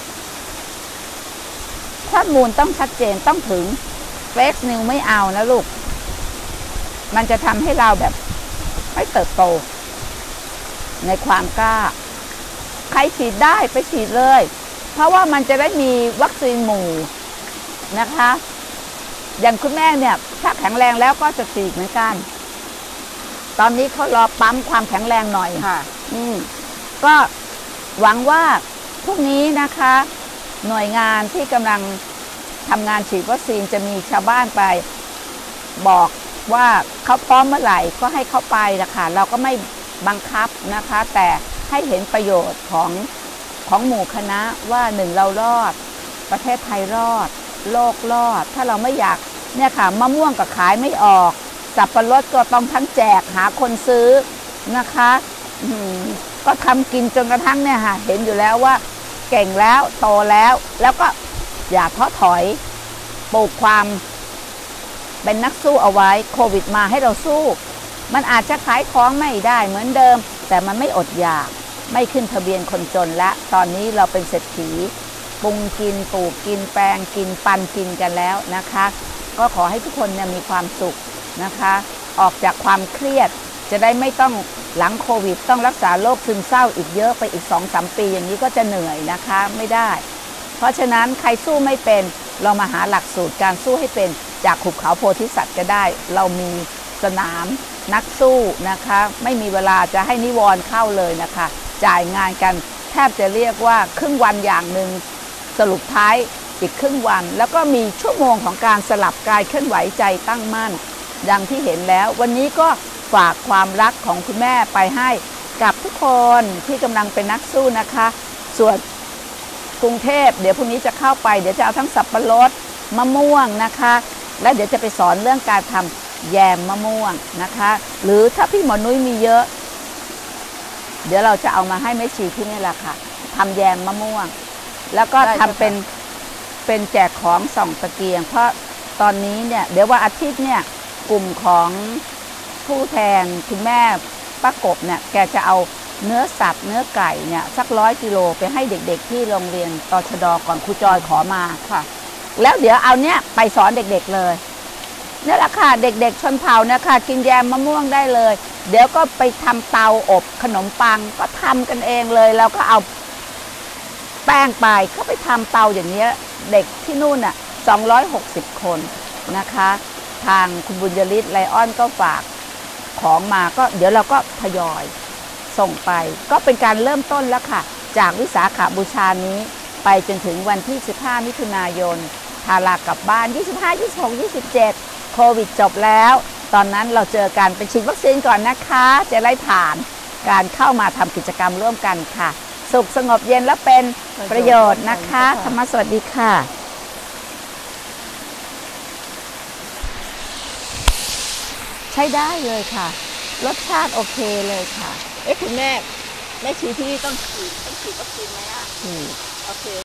ข้อมูลต้องชัดเจนต้องถึงเฟกนิวไม่เอานะลูกมันจะทำให้เราแบบไม่เติบโตในความกล้าใครฉีดได้ไปฉีดเลยเพราะว่ามันจะได้มีวัคซีนหมู่นะคะอย่างคุณแม่เนี่ยถ้าแข็งแรงแล้วก็จะฉีดเหมือนกันตอนนี้เขารอปั๊มความแข็งแรงหน่อยค่ะก็หวังว่าพรุ่งนี้นะคะหน่วยงานที่กำลังทำงานฉีดวัคซีนจะมีชาวบ้านไปบอกว่าเขาพร้อมเมื่อไหร่ก็ให้เขาไปนะคะเราก็ไม่บังคับนะคะแต่ให้เห็นประโยชน์ของหมู่คณะว่าหนึ่งเรารอดประเทศไทยรอดโลกรอดถ้าเราไม่อยากเนี่ยค่ะมะม่วงก็ขายไม่ออกสับปะรดก็ต้องทั้งแจกหาคนซื้อนะคะก็ทำกินจนกระทั่งเนี่ยค่ะเห็นอยู่แล้วว่าเก่งแล้วโตแล้วก็อย่าท้อถอยปลูกความเป็นนักสู้เอาไว้โควิดมาให้เราสู้มันอาจจะขายของไม่ได้เหมือนเดิมแต่มันไม่อดอยากไม่ขึ้นทะเบียนคนจนและตอนนี้เราเป็นเศรษฐีปรุงกินปลูกกินแปลงกินปันกินกันแล้วนะคะก็ขอให้ทุกคนเนี่ยมีความสุขนะคะออกจากความเครียดจะได้ไม่ต้องหลังโควิดต้องรักษาโรคซึมเศร้าอีกเยอะไปอีก 2-3 ปีอย่างนี้ก็จะเหนื่อยนะคะไม่ได้เพราะฉะนั้นใครสู้ไม่เป็นเรามาหาหลักสูตรการสู้ให้เป็นจากหุบเขาโพธิสัตว์ก็ได้เรามีสนามนักสู้นะคะไม่มีเวลาจะให้นิวรณ์เข้าเลยนะคะจ่ายงานกันแทบจะเรียกว่าครึ่งวันอย่างหนึ่งสรุปท้ายอีกครึ่งวันแล้วก็มีชั่วโมงของการสลับกายเคลื่อนไหวใจตั้งมั่นดังที่เห็นแล้ววันนี้ก็ฝากความรักของคุณแม่ไปให้กับทุกคนที่กำลังเป็นนักสู้นะคะส่วนกรุงเทพเดี๋ยวพรุ่งนี้จะเข้าไปเดี๋ยวจะเอาทั้งสับปะรดมะม่วงนะคะและเดี๋ยวจะไปสอนเรื่องการทำแยมมะม่วงนะคะหรือถ้าพี่หมอนุ้ยมีเยอะเดี๋ยวเราจะเอามาให้แม่ชีที่นี่แหละค่ะทำแยมมะม่วงแล้วก็ทำเป็นแจกของส่องตะเกียงเพราะตอนนี้เนี่ยเดี๋ยววันอาทิตย์เนี่ยกลุ่มของผู้แทนคุณแม่ป้ากบเนี่ยแกจะเอาเนื้อสัตว์เนื้อไก่เนี่ยสัก100 กิโลไปให้เด็กๆที่โรงเรียนตชด.ก่อนครูจอยขอมาค่ะแล้วเดี๋ยวเอาเนี้ยไปสอนเด็กๆเลยนี่แหละค่ะเด็กๆชนเผ่านะคะกินแยมมะม่วงได้เลยเดี๋ยวก็ไปทำเตาอบขนมปังก็ทำกันเองเลยแล้วก็เอาแป้งไปเข้าไปทำเตาอย่างเนี้ยเด็กที่นู่นน่ะ260 คนนะคะทางคุณบุญยฤทธิ์ไลออนก็ฝากของมาก็เดี๋ยวเราก็ทยอยส่งไปก็เป็นการเริ่มต้นแล้วค่ะจากวิสาขบูชานี้ไปจนถึงวันที่15 มิถุนายนทาลากลับบ้าน25 26 27โควิดจบแล้วตอนนั้นเราเจอกันไปฉีดวัคซีนก่อนนะคะจะได้ผ่านการเข้ามาทำกิจกรรมร่วมกันค่ะสุขสงบเย็นและเป็นประโยชน์นะคะธรรมะสวัสดีค่ะใช้ได้เลยค่ะรสชาติโอเคเลยค่ะคุณแม่ชีที่นี่ต้องฉีดวัคซีนไหมอ่ะโอเค